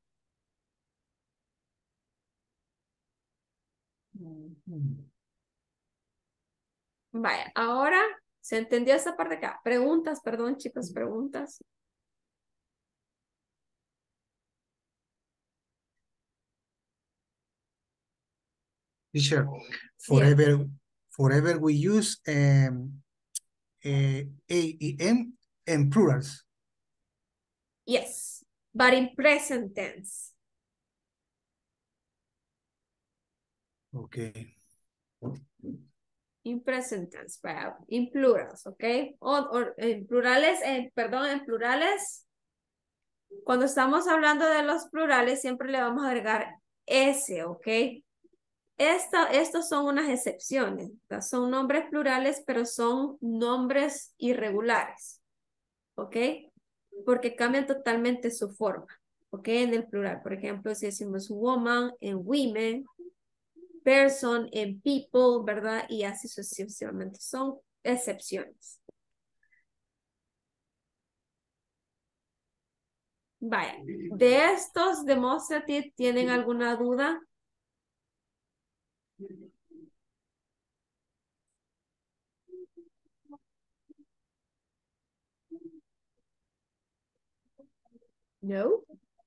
Vaya, ahora, ¿se entendió esta parte acá? Preguntas, perdón chicos, preguntas. Teacher, forever, yeah. forever we use um, Uh, A E M and plurals. Yes, but in present tense. Okay. In present tense, para- in plurals, ¿ok? O, o en plurales, en, perdón, en plurales, cuando estamos hablando de los plurales, siempre le vamos a agregar S, ¿ok? Esta, estos son unas excepciones, ¿tá? Son nombres plurales, pero son nombres irregulares, ¿ok? Porque cambian totalmente su forma, ¿ok? En el plural, por ejemplo, si decimos woman en women, person en people, ¿verdad? Y así sucesivamente. Son excepciones. Vaya, de estos demonstrative, ¿tienen alguna duda? No.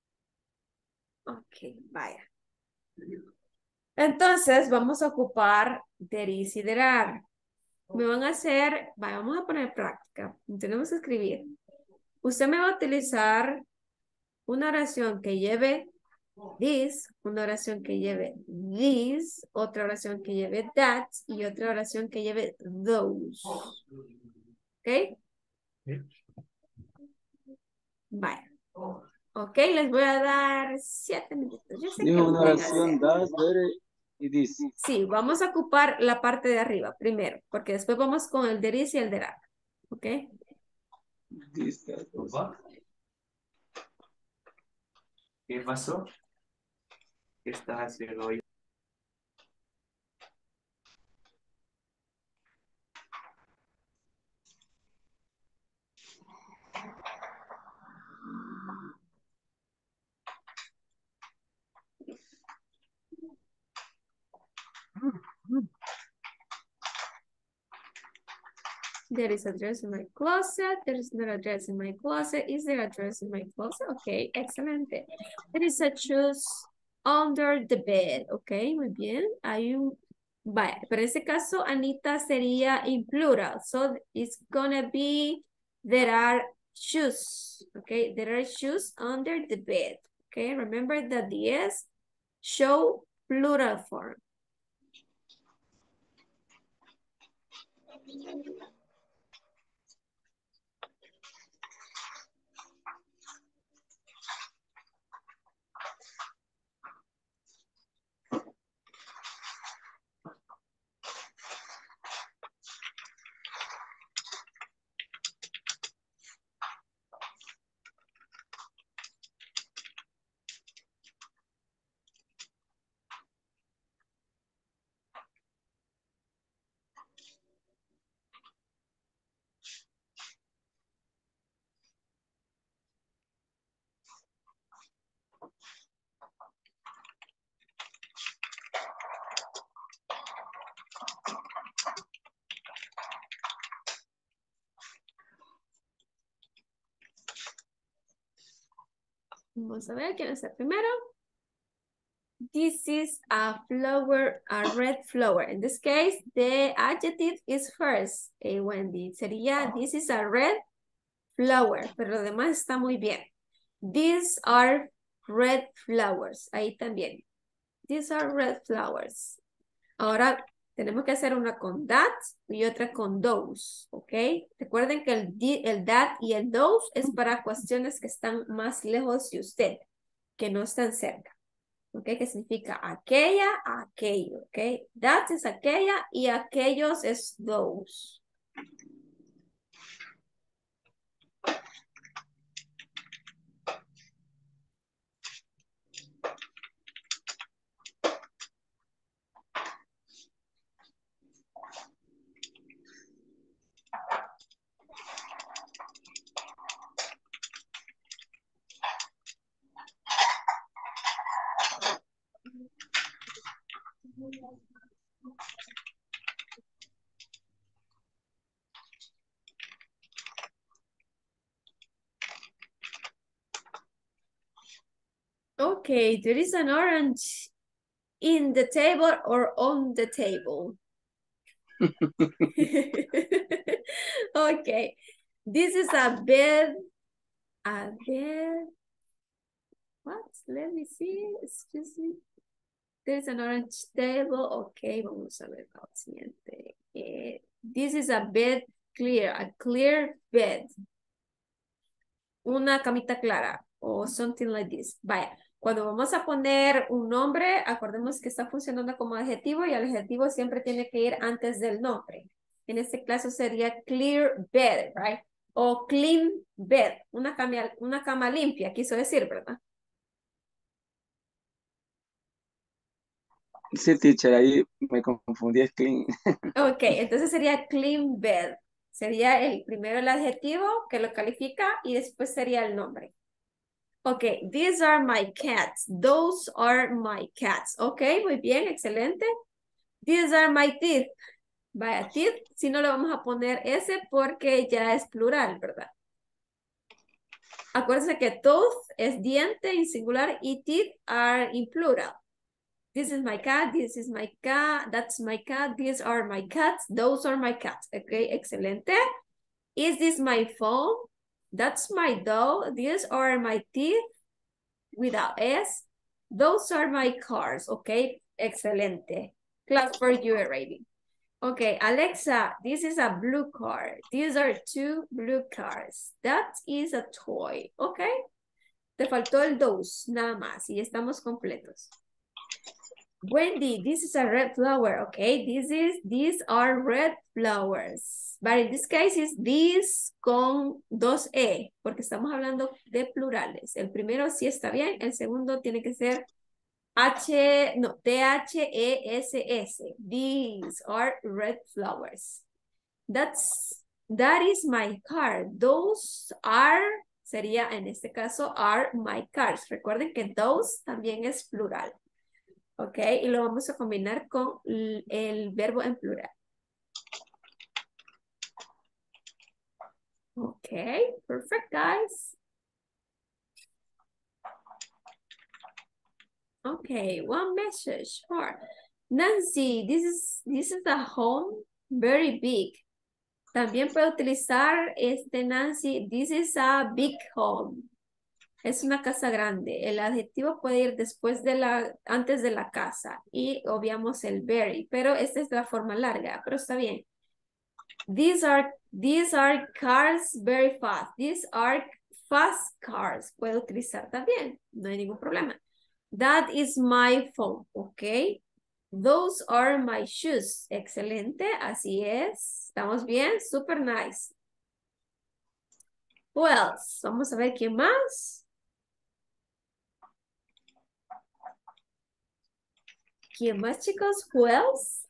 Ok, vaya. Entonces, vamos a ocupar there is y there are. Me van a hacer, vaya, vamos a poner práctica. Tenemos que escribir. Usted me va a utilizar una oración que lleve this, una oración que lleve this, otra oración que lleve that y otra oración que lleve those. ¿Ok? Vaya. Ok, les voy a dar siete minutos. Yo sé que Dijo lo una pueden oración, hacer. das, dere y this. Sí, vamos a ocupar la parte de arriba primero, porque después vamos con el there is y el there are. ¿Ok? This, that, this. ¿Qué pasó? ¿Qué estás haciendo hoy? There is a dress in my closet. There is not a dress in my closet. Is there a dress in my closet? Ok, excelente. There is a shoes under the bed. Ok, muy bien. Hay un... Vaya, pero en este caso, Anita, sería in plural. So, it's gonna be, there are shoes. Ok, there are shoes under the bed. Ok, remember that the S show plural form. Vamos a ver quién es el primero. This is a flower, a red flower. In this case, the adjective is first. Okay, Wendy. Sería, this is a red flower. Pero lo demás está muy bien. These are red flowers. Ahí también. These are red flowers. Ahora tenemos que hacer una con that y otra con those. ¿Ok? Recuerden que el, el that y el those es para cuestiones que están más lejos de usted, que no están cerca. ¿Ok? Que significa aquella, aquello, ¿ok? That es aquella y aquellos es those. Okay, there is an orange in the table or on the table. Okay, this is a bed, a bed, what? Let me see, excuse me. There's an orange table. Ok, vamos a ver la siguiente. Eh, this is a bed clear, a clear bed. Una camita clara o something like this. Vaya, cuando vamos a poner un nombre, acordemos que está funcionando como adjetivo y el adjetivo siempre tiene que ir antes del nombre. En este caso sería clear bed, right? O clean bed, una cama, una cama limpia, quiso decir, ¿verdad? Sí, teacher, ahí me confundí, es clean. Ok, entonces sería clean bed. Sería el primero el adjetivo que lo califica y después sería el nombre. Ok, these are my cats. Those are my cats. Ok, muy bien, excelente. These are my teeth. Vaya, teeth, si no le vamos a poner ese porque ya es plural, ¿verdad? Acuérdense que tooth es diente en singular y teeth are in plural. This is my cat, this is my cat, that's my cat, these are my cats, those are my cats. Okay, excelente. Is this my phone? That's my dog, these are my teeth without S. Those are my cars. Okay, excelente. Clap for you, Raven. Okay, Alexa, this is a blue car. These are two blue cars. That is a toy. Okay. Te faltó el those, nada más, y estamos completos. Wendy, this is a red flower. Okay, this is, these are red flowers. But in this case is this con dos E, porque estamos hablando de plurales. El primero sí está bien, el segundo tiene que ser H, no, T H E S S. These are red flowers. That's, that is my car. Those are, sería en este caso, are my cars. Recuerden que those también es plural. Ok, y lo vamos a combinar con el verbo en plural. Ok, perfect, guys. Okay, one message. Sure. Nancy, this is, this is a home very big. También puede utilizar este Nancy, this is a big home. Es una casa grande. El adjetivo puede ir después de la, antes de la casa. Y obviamos el very, pero esta es la forma larga, pero está bien. These are, these are cars very fast. These are fast cars. Puede utilizar también. No hay ningún problema. That is my phone. Ok. Those are my shoes. Excelente. Así es. ¿Estamos bien? Super nice. Who else? Vamos a ver quién más. ¿Quién más, chicos? Who else?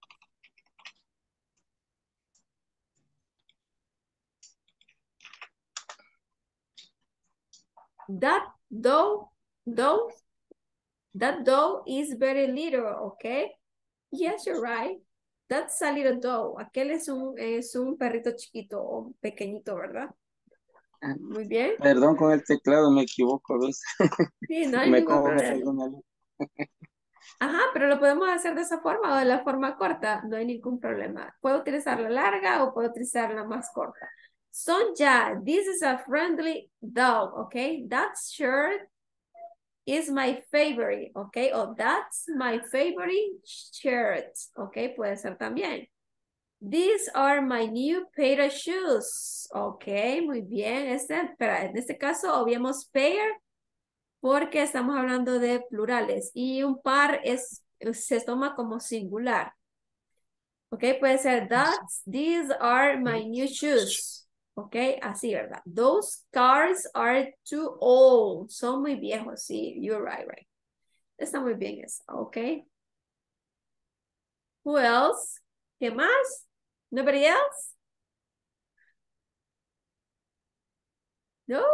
That dough, dough, that dough is very little, okay? Yes, you're right. That's a little dough. Aquel es un, es un perrito chiquito o pequeñito, ¿verdad? Muy bien. Perdón, con el teclado me equivoco a veces. Sí, no hay me ningún cojo problema. alguna... Ajá, pero lo podemos hacer de esa forma o de la forma corta. No hay ningún problema. Puedo utilizar la larga o puedo utilizar la más corta. Sonja, this is a friendly dog, okay? That shirt is my favorite, okay? O that's my favorite shirt, okay? Puede ser también. These are my new pair of shoes, okay? Muy bien. Este, pero en este caso obviamos pair porque estamos hablando de plurales y un par es, se toma como singular. Ok, puede ser that's, these are my new shoes. Ok, así, ¿verdad? Those cars are too old. Son muy viejos, sí, you're right, right. Está muy bien eso, ok. Who else? ¿Qué más? Nobody else? No?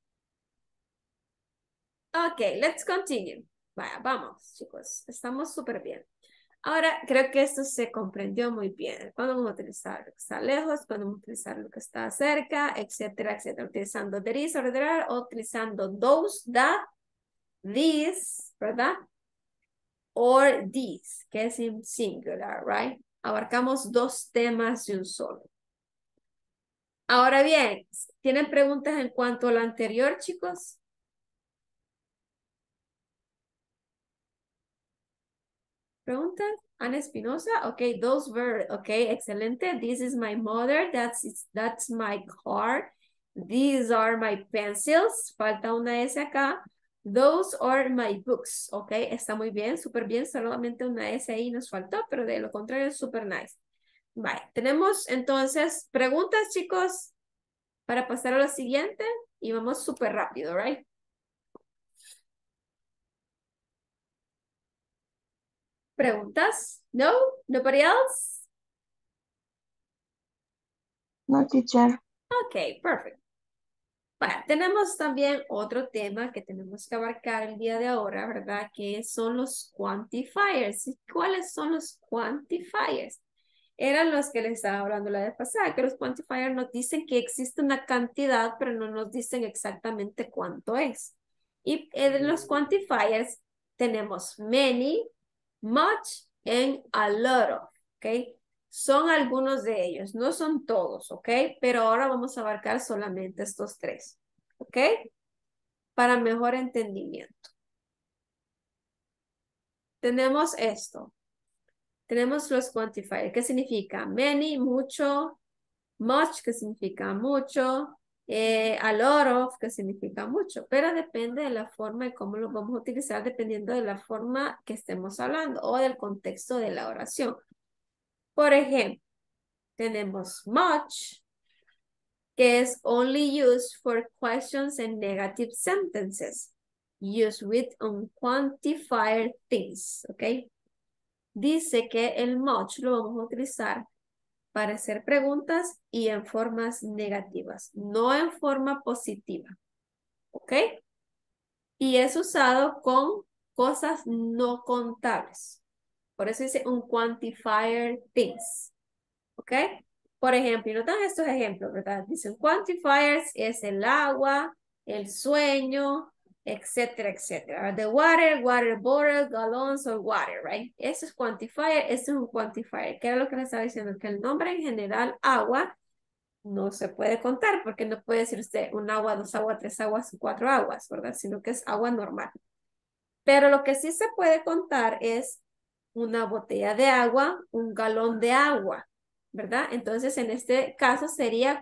Ok, let's continue. Vaya, vamos, chicos. Estamos súper bien. Ahora, creo que esto se comprendió muy bien. Cuando vamos a utilizar lo que está lejos, cuando vamos a utilizar lo que está cerca, etcétera, etcétera. Utilizando there is, or there are, o utilizando those, that, these, ¿verdad? Or these, que es en singular, right? Abarcamos dos temas de un solo. Ahora bien, ¿tienen preguntas en cuanto a lo anterior, chicos? preguntas? Ana Espinosa, ok, those were, ok, excelente. This is my mother, that's, that's my car. These are my pencils, falta una S acá. Those are my books, ok, está muy bien, súper bien, solamente una S ahí nos faltó, pero de lo contrario es súper nice. Vale, tenemos entonces preguntas, chicos, para pasar a lo siguiente y vamos súper rápido, right? ¿Preguntas? No? Nobody else? No, teacher. Ok, perfecto. Bueno, tenemos también otro tema que tenemos que abarcar el día de ahora, ¿verdad? Que son los quantifiers. ¿Y cuáles son los quantifiers? Eran los que les estaba hablando la vez pasada, que los quantifiers nos dicen que existe una cantidad, pero no nos dicen exactamente cuánto es. Y en los quantifiers tenemos many, much, and a lot of, ¿ok? Son algunos de ellos, no son todos, ¿ok? Pero ahora vamos a abarcar solamente estos tres, ¿ok? Para mejor entendimiento. Tenemos esto. Tenemos los quantifiers. ¿Qué significa? Many, mucho, much, que significa mucho, eh, a lot of, que significa mucho, pero depende de la forma y cómo lo vamos a utilizar, dependiendo de la forma que estemos hablando o del contexto de la oración. Por ejemplo, tenemos much, que es only used for questions and negative sentences. Used with unquantified things, ¿ok? Dice que el much lo vamos a utilizar para hacer preguntas y en formas negativas, no en forma positiva, ¿ok? Y es usado con cosas no contables. Por eso dice unquantified things, ¿ok? Por ejemplo, y notan estos ejemplos, ¿verdad? Dicen quantifiers es el agua, el sueño, etcétera, etcétera. The water, water bottle, gallons of water, right? Eso es quantifier, eso es un quantifier. ¿Qué era lo que les estaba diciendo? Que el nombre en general, agua, no se puede contar, porque no puede decir usted un agua, dos aguas, tres aguas, cuatro aguas, ¿verdad? Sino que es agua normal. Pero lo que sí se puede contar es una botella de agua, un galón de agua, ¿verdad? Entonces, en este caso sería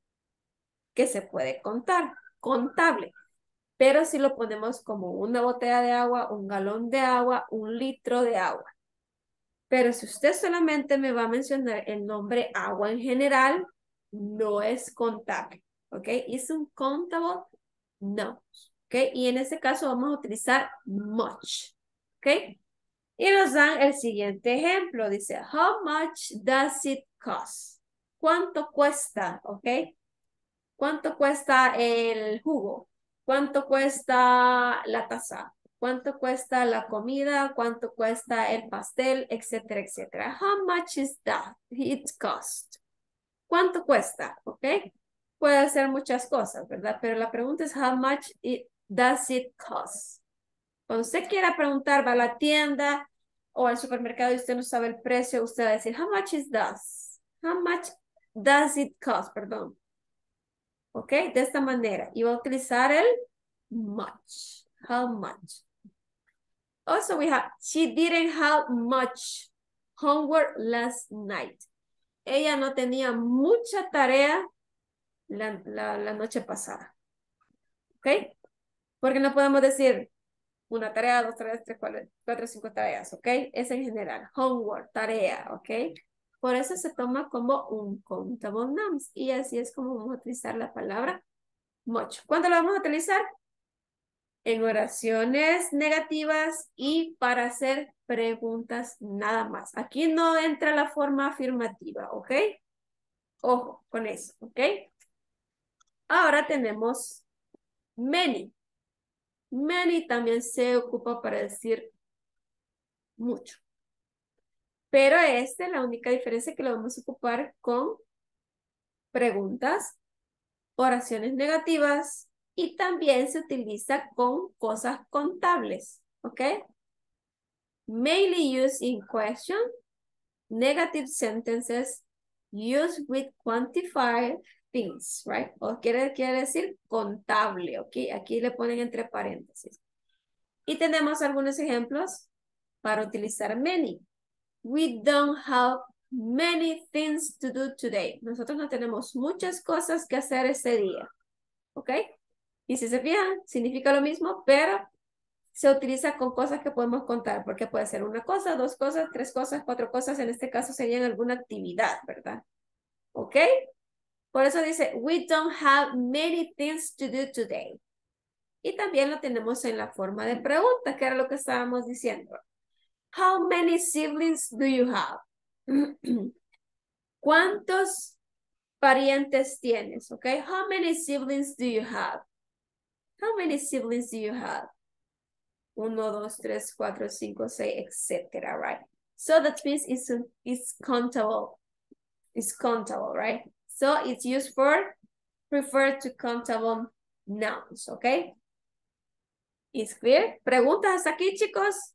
que se puede contar, contable. Pero si lo ponemos como una botella de agua, un galón de agua, un litro de agua. Pero si usted solamente me va a mencionar el nombre agua en general, no es contable, ¿ok? ¿Es un countable? No, ¿ok? Y en este caso vamos a utilizar much, ¿ok? Y nos dan el siguiente ejemplo. Dice, how much does it cost? ¿Cuánto cuesta? ¿Ok? ¿Cuánto cuesta el jugo? ¿Cuánto cuesta la taza? ¿Cuánto cuesta la comida? ¿Cuánto cuesta el pastel? Etcétera, etcétera. How much is that? It cost. ¿Cuánto cuesta? ¿Ok? Puede ser muchas cosas, ¿verdad? Pero la pregunta es, how much it, does it cost? Cuando usted quiera preguntar, va a la tienda o al supermercado y usted no sabe el precio, usted va a decir, how much is this? How much does it cost? Perdón. ¿Ok? De esta manera. Y va a utilizar el much. How much? Also, we have, she didn't have much homework last night. Ella no tenía mucha tarea la, la, la noche pasada. ¿Ok? Porque no podemos decir una tarea, dos tareas, tres, cuatro, cuatro, cinco tareas, ¿ok? Es en general. Homework, tarea, ¿ok? Por eso se toma como un countable nouns. Y así es como vamos a utilizar la palabra much. ¿Cuándo lo vamos a utilizar? En oraciones negativas y para hacer preguntas nada más. Aquí no entra la forma afirmativa, ¿ok? Ojo con eso, ¿ok? Ahora tenemos many. Many también se ocupa para decir mucho. Pero este, la única diferencia es que lo vamos a ocupar con preguntas, oraciones negativas y también se utiliza con cosas contables, ¿ok? Mainly used in question, negative sentences, used with quantified things, right? O quiere, quiere decir contable, ¿ok? Aquí le ponen entre paréntesis. Y tenemos algunos ejemplos para utilizar many. We don't have many things to do today. Nosotros no tenemos muchas cosas que hacer ese día. ¿Ok? Y si se fijan, significa lo mismo, pero se utiliza con cosas que podemos contar, porque puede ser una cosa, dos cosas, tres cosas, cuatro cosas. En este caso serían alguna actividad, ¿verdad? ¿Ok? Por eso dice, we don't have many things to do today. Y también lo tenemos en la forma de pregunta, que era lo que estábamos diciendo. How many siblings do you have? ¿Cuántos parientes tienes? ¿Ok? How many siblings do you have? How many siblings do you have? Uno, dos, tres, cuatro, cinco, seis, etcétera, right? So that means it's, it's countable. It's countable, right? So it's used for refer to countable nouns, okay? Is clear? ¿Preguntas hasta aquí, chicos?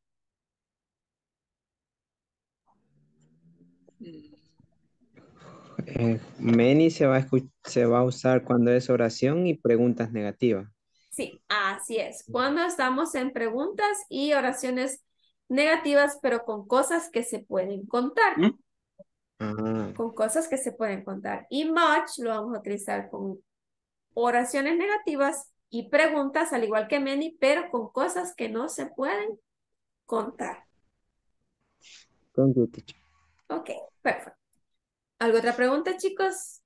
Eh, many se va, a escu- se va a usar cuando es oración y preguntas negativas. Sí, así es. Cuando estamos en preguntas y oraciones negativas, pero con cosas que se pueden contar. ¿Mm? Ah, Con cosas que se pueden contar. Y much lo vamos a utilizar con oraciones negativas y preguntas, al igual que many, pero con cosas que no se pueden contar. thank you, teacher. Ok, perfecto. ¿Alguna otra pregunta, chicos?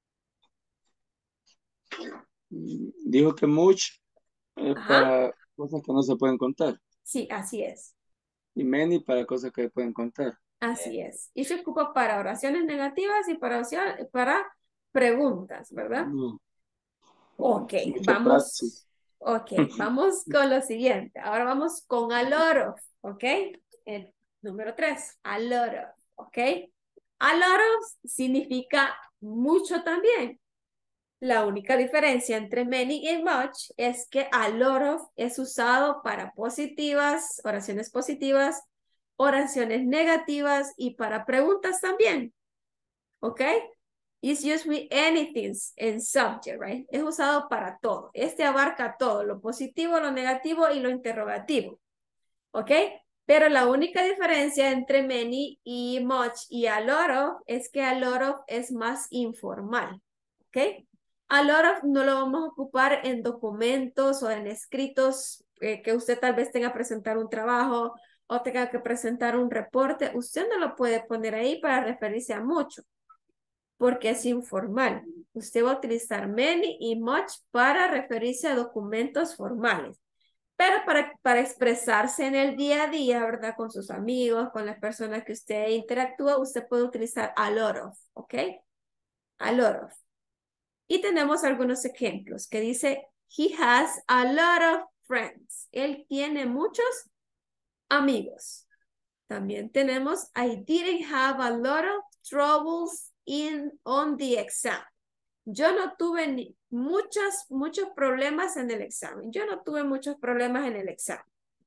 Dijo que much es Ajá. para cosas que no se pueden contar. Sí, así es. Y many para cosas que pueden contar. Así es. Y se ocupa para oraciones negativas y para, oración- para preguntas, ¿verdad? No, Ok, mucha praxis. vamos. Ok, vamos con lo siguiente. Ahora vamos con a lot of, ¿ok? El número tres, a lot of, ¿ok? A lot of significa mucho también. La única diferencia entre many y much es que a lot of es usado para positivas, oraciones positivas, oraciones negativas y para preguntas también. ¿Ok? It's used with anything in subject, right? Es usado para todo. Este abarca todo, lo positivo, lo negativo y lo interrogativo. ¿Ok? Pero la única diferencia entre many y much y a lot of es que a lot of es más informal. ¿Ok? A lot of no lo vamos a ocupar en documentos o en escritos eh, que usted tal vez tenga que presentar un trabajo o tenga que presentar un reporte. Usted no lo puede poner ahí para referirse a mucho, porque es informal. Usted va a utilizar many y much para referirse a documentos formales. Pero para, para expresarse en el día a día, ¿verdad? Con sus amigos, con las personas que usted interactúa, usted puede utilizar a lot of, ¿ok? A lot of. Y tenemos algunos ejemplos que dice, he has a lot of friends. Él tiene muchos amigos. También tenemos, I didn't have a lot of troubles in, on the exam. Yo no tuve ni muchos, muchos problemas en el examen. Yo no tuve muchos problemas en el examen. ¿Ok?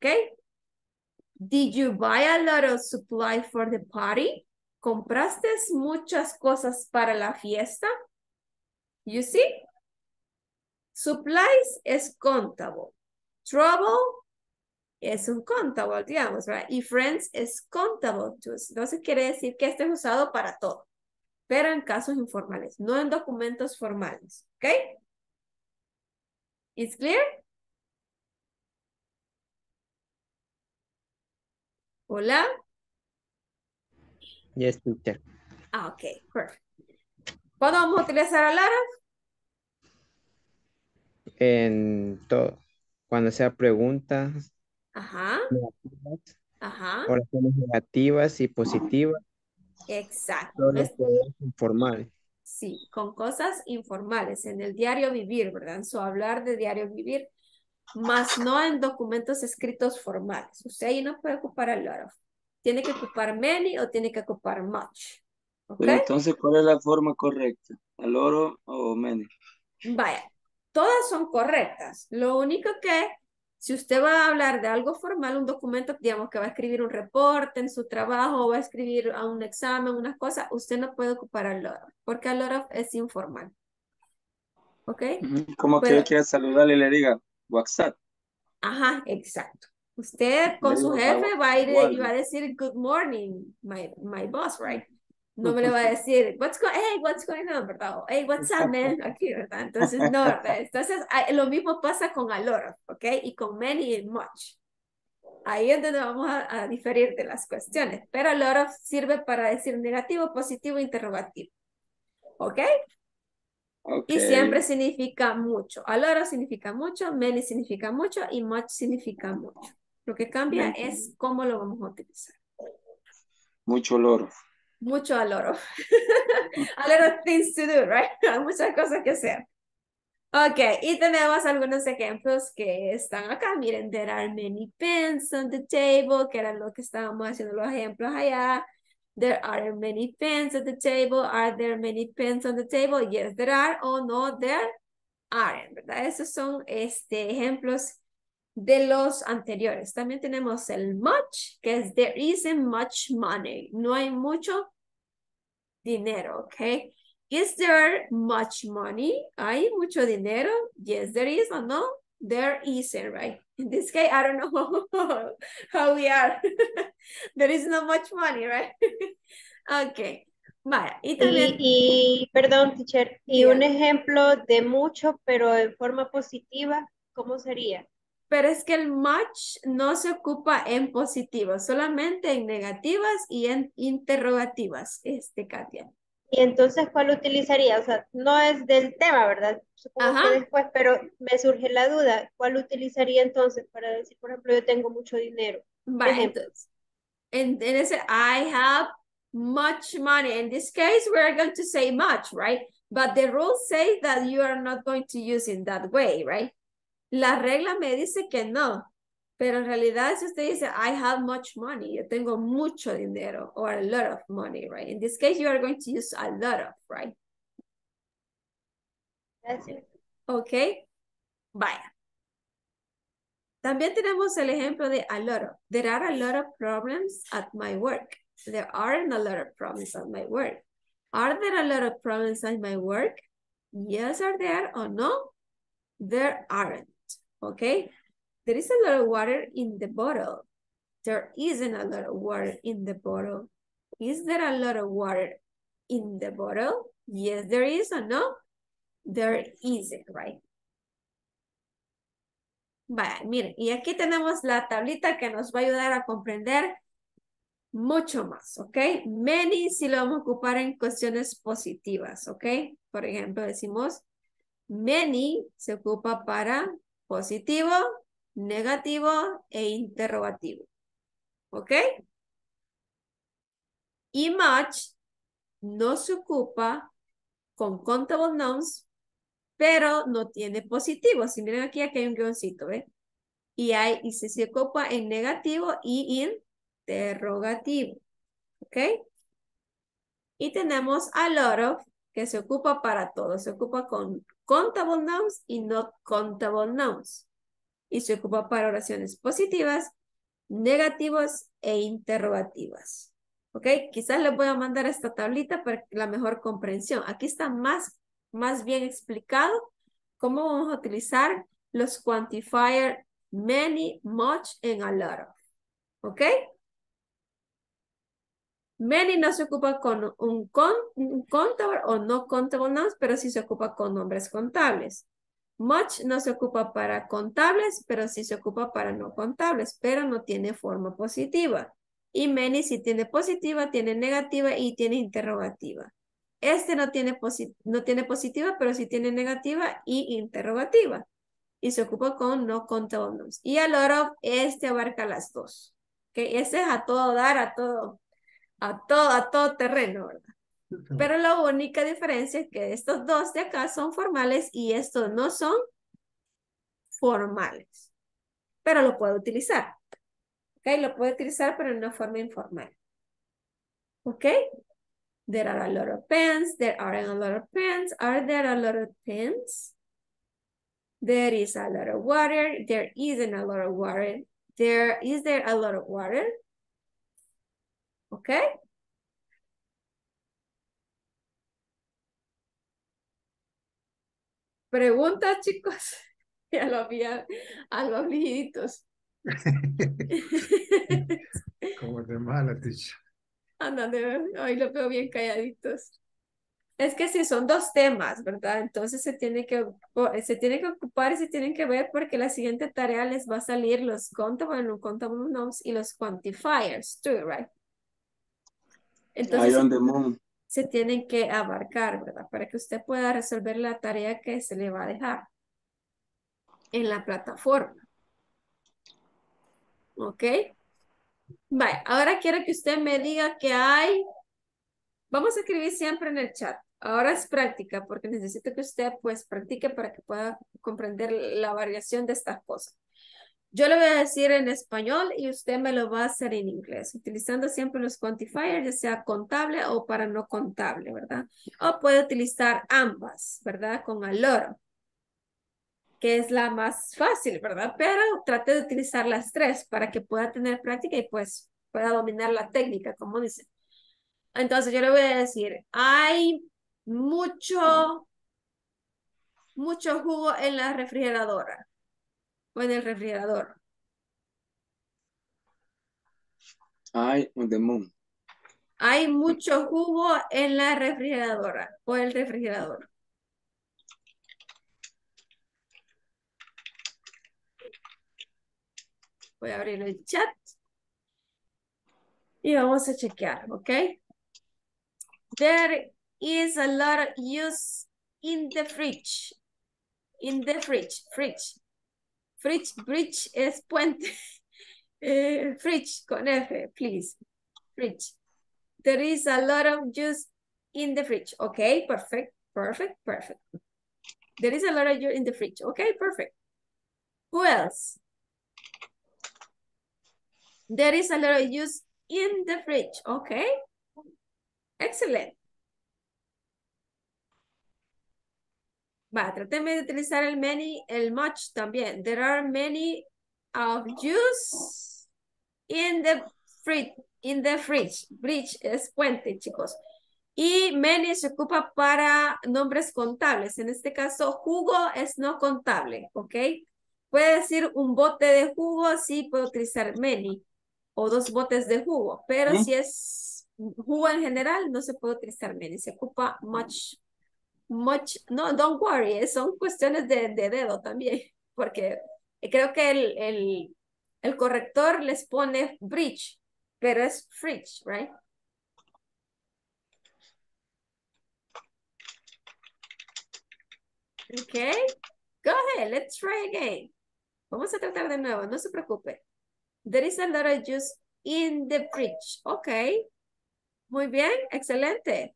Did you buy a lot of supply for the party? ¿Compraste muchas cosas para la fiesta? You see? Supplies es countable. Trouble es un countable, digamos, right? Y friends es countable too. Entonces quiere decir que este es usado para todo, pero en casos informales, no en documentos formales. ¿Ok? Is clear? Hola. Yes, teacher. Ah, ok, perfect. ¿Cuándo vamos a utilizar a lot of? En todo. Cuando sea preguntas, Ajá, negativas, ajá, oraciones negativas y positivas, exacto. solo Es- que es informal. sí, con cosas informales, en el diario vivir, ¿verdad? En su hablar de diario vivir, más no en documentos escritos formales. Usted ahí no puede ocupar a lot of. Tiene que ocupar many o tiene que ocupar much. ¿Ok? Pero entonces, ¿cuál es la forma correcta? ¿Al oro o many? Vaya, todas son correctas. Lo único que, si usted va a hablar de algo formal, un documento, digamos que va a escribir un reporte en su trabajo o va a escribir a un examen, unas cosas, usted no puede ocupar a lot of, porque a lot of es informal. ¿Ok? Ujú. Como que yo Puede, quiera saludarle y le diga WhatsApp. ajá, exacto. Usted con su Menos jefe agua. va a ir Igual. y va a decir, good morning, my, my boss, right? No me le va a decir, what's going, hey, what's going on, ¿verdad? O, hey, what's up, man? Aquí, ¿verdad? Entonces, no, ¿verdad? Entonces, ah, lo mismo pasa con a lot of, ¿ok? Y con many y much. Ahí es donde vamos a, a diferir de las cuestiones. Pero a lot of sirve para decir negativo, positivo, interrogativo. ¿Ok? Ok. Y siempre significa mucho. A lot of significa mucho, many significa mucho y much significa mucho. Lo que cambia Mucho. es cómo lo vamos a utilizar. Mucho loro. Mucho a lot of. A lot of things to do, right? Hay muchas cosas que hacer. Ok, y tenemos algunos ejemplos que están acá. Miren, there are many pens on the table, que era lo que estábamos haciendo los ejemplos allá. There are many pens at the table. Are there many pens on the table? Yes, there are. Oh, no, there aren't, ¿verdad? Esos son este, ejemplos de los anteriores. También tenemos el much, que es there isn't much money. No hay mucho dinero, ¿ok? Is there much money? ¿Hay mucho dinero? Yes, there is, or no? There isn't, right? In this case, I don't know how we are. There is not much money, right? Ok. Vaya, y también... Y, y, perdón, teacher, y un Dígame. ejemplo de mucho, pero en forma positiva, ¿cómo sería? Pero es que el much no se ocupa en positivo, solamente en negativas y en interrogativas, este, Katia. Y entonces, ¿cuál utilizaría? O sea, no es del tema, ¿verdad? Supongo Ajá. que después, pero me surge la duda, ¿cuál utilizaría entonces para decir, por ejemplo, yo tengo mucho dinero? Un Vaya, ejemplo. entonces, en, en ese, I have much money. In this case, we're going to say much, right? But the rule says that you are not going to use it that way, right? La regla me dice que no. Pero en realidad, si usted dice, I have much money, yo tengo mucho dinero, or a lot of money, right? In this case, you are going to use a lot of, right? Gracias. Ok. Vaya. También tenemos el ejemplo de a lot of. There are a lot of problems at my work. There aren't a lot of problems at my work. Are there a lot of problems at my work? Yes, are there or no? There aren't. Okay. There is a lot of water in the bottle. There isn't a lot of water in the bottle. Is there a lot of water in the bottle? Yes, there is or no? There isn't, right? Vaya, miren, y aquí tenemos la tablita que nos va a ayudar a comprender mucho más, ¿ok? Many si lo vamos a ocupar en cuestiones positivas, ¿ok? Por ejemplo, decimos many se ocupa para positivo, negativo e interrogativo, ¿ok? Y much no se ocupa con countable nouns, pero no tiene positivo. Si miren aquí, aquí hay un guioncito, ¿ve? Y, hay, y se, se ocupa en negativo y interrogativo. ¿Ok? Y tenemos a lot of, que se ocupa para todo. Se ocupa con countable nouns y not countable nouns. Y se ocupa para oraciones positivas, negativas e interrogativas. ¿Ok? Quizás les voy a mandar esta tablita para la mejor comprensión. Aquí está más, más bien explicado cómo vamos a utilizar los quantifier many, much, and a lot of. ¿Ok? Many no se ocupa con un, con, un contable o no contable nouns, pero sí se ocupa con nombres contables. Much no se ocupa para contables, pero sí se ocupa para no contables, pero no tiene forma positiva. Y many sí tiene positiva, tiene negativa y tiene interrogativa. Este no tiene, posi no tiene positiva, pero sí tiene negativa y interrogativa. Y se ocupa con no contable nouns. Y a lot of, este abarca las dos. ¿Okay? Este es a todo dar, a todo, a todo, a todo terreno, ¿verdad? Pero la única diferencia es que estos dos de acá son formales y estos no son formales. Pero lo puedo utilizar. ¿Ok? Lo puedo utilizar, pero en una forma informal. ¿Ok? There are a lot of pens. There aren't a lot of pens. Are there a lot of pens? There is a lot of water. There isn't a lot of water. There is there a lot of water? ¿Ok? Preguntas, chicos. Ya lo había algo afligiditos. Como de mala, teacher. Ándale, hoy lo veo bien calladitos. Es que sí, son dos temas, ¿verdad? Entonces se tiene que, o- se tiene que ocupar y se tienen que ver porque la siguiente tarea les va a salir los countable, no countable nouns y los quantifiers, too, right? I Entonces on the moon. se tienen que abarcar, ¿verdad? Para que usted pueda resolver la tarea que se le va a dejar en la plataforma. ¿Ok? Vale, ahora quiero que usted me diga que hay. Vamos a escribir siempre en el chat. Ahora es práctica, porque necesito que usted pues practique para que pueda comprender la variación de estas cosas. Yo le voy a decir en español y usted me lo va a hacer en inglés, utilizando siempre los quantifiers, ya sea contable o para no contable, ¿verdad? O puede utilizar ambas, ¿verdad? Con a lot, que es la más fácil, ¿verdad? Pero trate de utilizar las tres para que pueda tener práctica y pues pueda dominar la técnica, como dice. Entonces yo le voy a decir, hay mucho, mucho jugo en la refrigeradora o en el refrigerador. I on the moon. Hay mucho jugo en la refrigeradora o el refrigerador. Voy a abrir el chat y vamos a chequear, ¿ok? There is a lot of use in the fridge. In the fridge, fridge. Fridge, bridge es puente. Eh, fridge con F, please. Fridge. There is a lot of juice in the fridge. Okay, perfect, perfect, perfect. There is a lot of juice in the fridge. Okay, perfect. Who else? There is a lot of juice in the fridge. Okay. Excellent. Va, tratemos de utilizar el many, el much también. There are many of juice in the fridge. In the fridge. Bridge es puente, chicos. Y many se ocupa para nombres contables. En este caso, jugo es no contable, ¿ok? Puede decir un bote de jugo, sí puede utilizar many. O dos botes de jugo. Pero ¿Mm? si es jugo en general, no se puede utilizar many. Se ocupa much. Much. No, don't worry. Son cuestiones de, de dedo también. Porque creo que el, el, el corrector les pone bridge. Pero es fridge, right? Okay, go ahead, let's try again. Vamos a tratar de nuevo, no se preocupe. There is a lot of juice in the fridge. Okay, muy bien, excelente.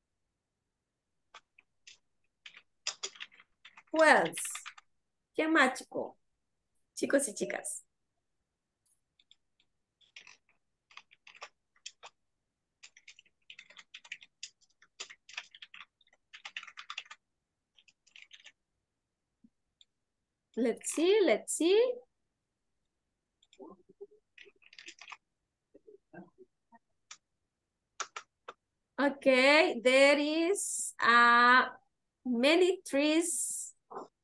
Who else? ¿Quién más, chico? Chicos y chicas. Let's see, let's see. Okay, there is uh, many trees.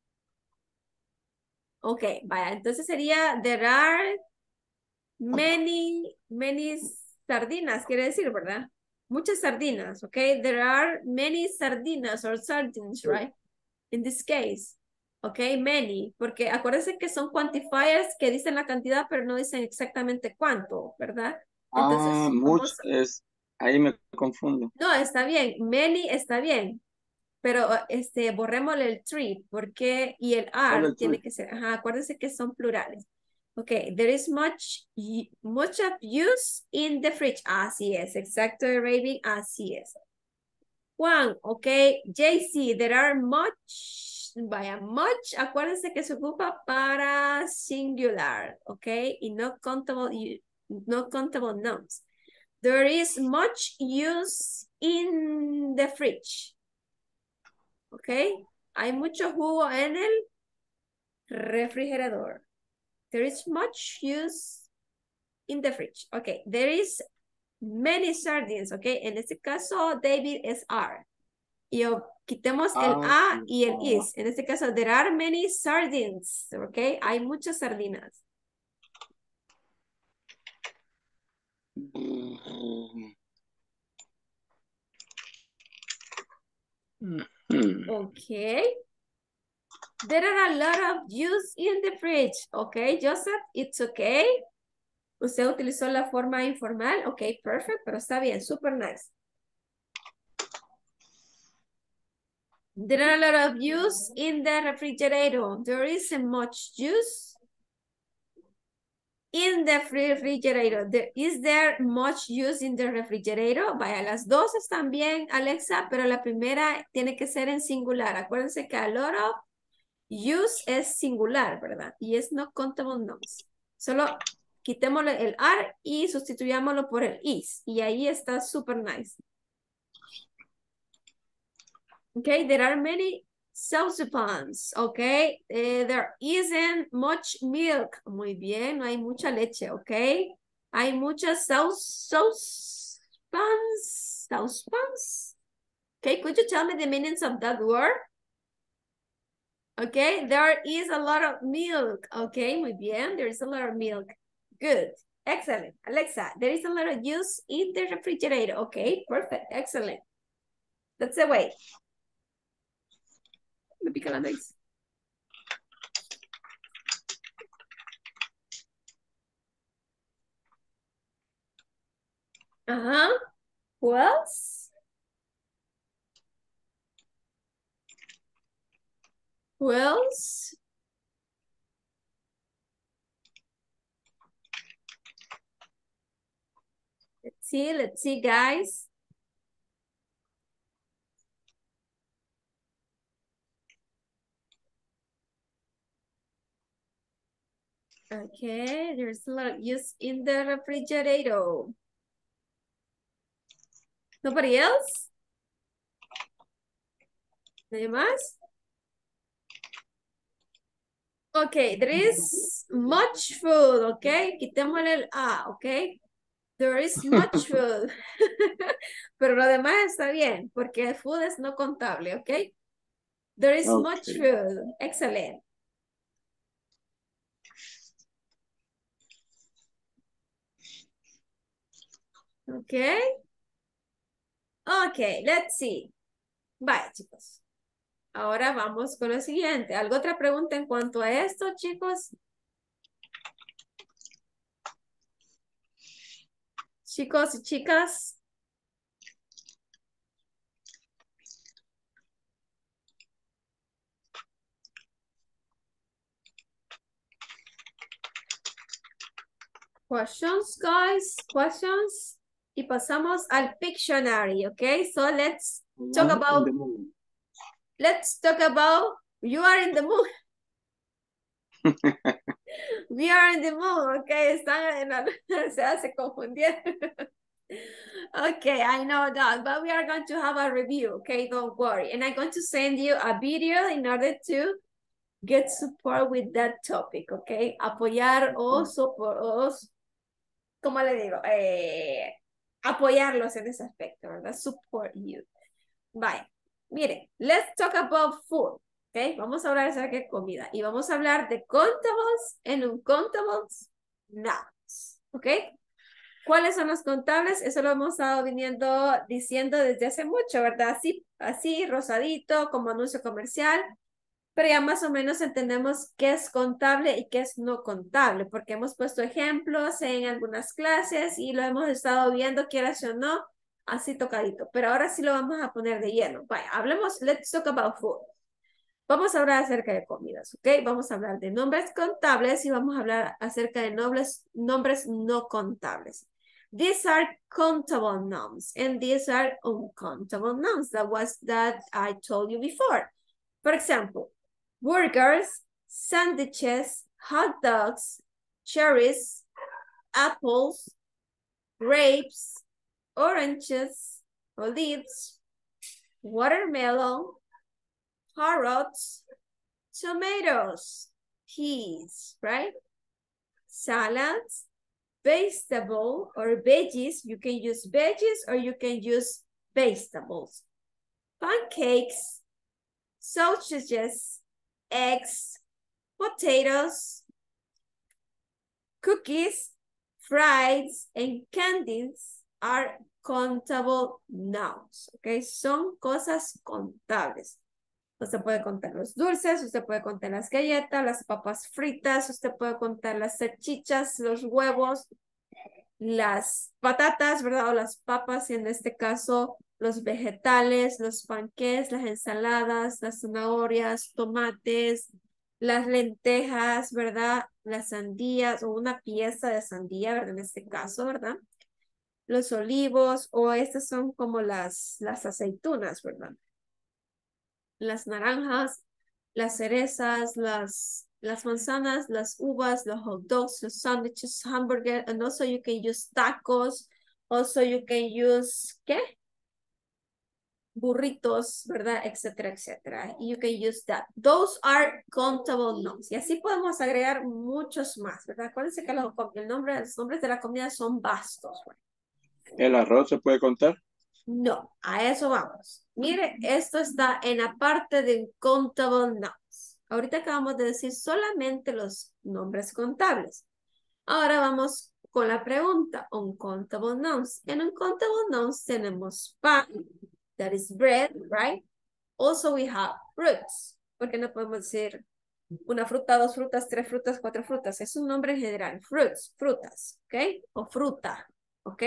Okay, vaya, entonces sería there are many, many sardinas, quiere decir, ¿verdad? Muchas sardinas, okay? There are many sardinas or sardines, right? In this case, okay, many, porque acuérdense que son quantifiers que dicen la cantidad, pero no dicen exactamente cuánto, ¿verdad? Entonces, Ah, much vamos, es, ahí me confundo. no, está bien, many está bien, pero este, borrémosle el tree, porque, y el Solo are el tiene tree. que ser, ajá, acuérdense que son plurales. Okay, there is much, much of use in the fridge. Así es, exacto, Raven, así es. Juan, okay, J C, there are much, vaya, much, acuérdense que se ocupa para singular, okay, y no countable, no countable nouns. There is much use in the fridge. Okay, hay mucho jugo en el refrigerador. There is much use in the fridge. Okay, there is many sardines. Okay, en este caso, David es are. Y quitemos el Ah, a y el is. En este caso, there are many sardines. Okay, hay muchas sardinas. Okay. There are a lot of juice in the fridge. Okay, Joseph, it's okay. Usted utilizó la forma informal. Okay, perfect, pero está bien, super nice. There are a lot of juice in the refrigerator. There isn't much juice in the refrigerator. There, is there much juice in the refrigerator? Vaya, las dos están bien, Alexa, pero la primera tiene que ser en singular. Acuérdense que a lot of use es singular, ¿verdad? Y es no countable nouns. Solo quitémosle el are y sustituyámoslo por el is. Y ahí está super nice. Okay, there are many saucepans. Okay, uh, there isn't much milk. Muy bien, no hay mucha leche. Okay, hay muchas sauce, saucepans. Saucepans. Okay, could you tell me the meanings of that word? Okay, there is a lot of milk. Okay, muy bien. There is a lot of milk. Good. Excellent. Alexa, there is a lot of juice in the refrigerator. Okay, perfect. Excellent. That's the way. Me pica la nariz. Uh-huh. Who else? Who else? Let's see, let's see, guys. Okay, there's a lot of use in the refrigerator. Nobody else? ¿Nadie más? Okay, there is much food, okay? Quitémosle el A, okay? There is much food. Pero lo demás está bien, porque food es no contable, okay? There is Okay. much food. Excellent. Okay. Okay, let's see. Bye, chicos. Ahora vamos con lo siguiente. ¿Alguna otra pregunta en cuanto a esto, chicos? Chicos y chicas. Questions, guys? Questions? Y pasamos al Pictionary, okay? So let's talk about, let's talk about, you are in the mood. We are in the mood, okay? Están en la, se hace confundir. Okay, I know that, but we are going to have a review, okay? Don't worry. And I'm going to send you a video in order to get support with that topic, okay? Apoyar o support, ¿cómo le digo? Eh, apoyarlos en ese aspecto, ¿verdad? Support you. Bye. Miren, let's talk about food, ¿ok? Vamos a hablar acerca de comida y vamos a hablar de contables and uncontables nouns, ¿ok? ¿Cuáles son los contables? Eso lo hemos estado viniendo diciendo desde hace mucho, ¿verdad? Así, así, rosadito, como anuncio comercial. Pero ya más o menos entendemos qué es contable y qué es no contable, porque hemos puesto ejemplos en algunas clases y lo hemos estado viendo, quieras o no, así tocadito. Pero ahora sí lo vamos a poner de lleno. Vaya, hablemos, let's talk about food. Vamos a hablar acerca de comidas, ¿ok? Vamos a hablar de nombres contables y vamos a hablar acerca de nombres, nombres no contables. These are countable nouns and these are uncountable nouns. That was that I told you before. For example, burgers, sandwiches, hot dogs, cherries, apples, grapes, oranges, olives, watermelon, carrots, tomatoes, peas, right? Salads, vegetable or veggies. You can use veggies or you can use vegetables. Pancakes, sausages, eggs, potatoes, cookies, fries, and candies are countable nouns, ¿ok? Son cosas contables. Usted puede contar los dulces, usted puede contar las galletas, las papas fritas, usted puede contar las salchichas, los huevos, las patatas, ¿verdad? O las papas, y en este caso los vegetales, los panqués, las ensaladas, las zanahorias, tomates, las lentejas, ¿verdad? Las sandías o una pieza de sandía, ¿verdad? En este caso, ¿verdad? Los olivos, o estas son como las, las aceitunas, ¿verdad? Las naranjas, las cerezas, las, las manzanas, las uvas, los hot dogs, los sándwiches, hamburger, and also you can use tacos, also you can use, ¿qué? Burritos, ¿verdad? Etcétera, etcétera. You can use that. Those are countable nouns. Y así podemos agregar muchos más, ¿verdad? Acuérdense que los, el nombre, los nombres de la comida son vastos. Bueno. ¿El arroz se puede contar? No, a eso vamos. Mire, esto está en la parte de countable nouns. Ahorita acabamos de decir solamente los nombres contables. Ahora vamos con la pregunta, uncountable nouns. En uncountable nouns tenemos pan, that is bread, right? Also we have fruits. Porque no podemos decir una fruta, dos frutas, tres frutas, cuatro frutas. Es un nombre en general. Fruits, frutas, ¿ok? O fruta, ¿ok?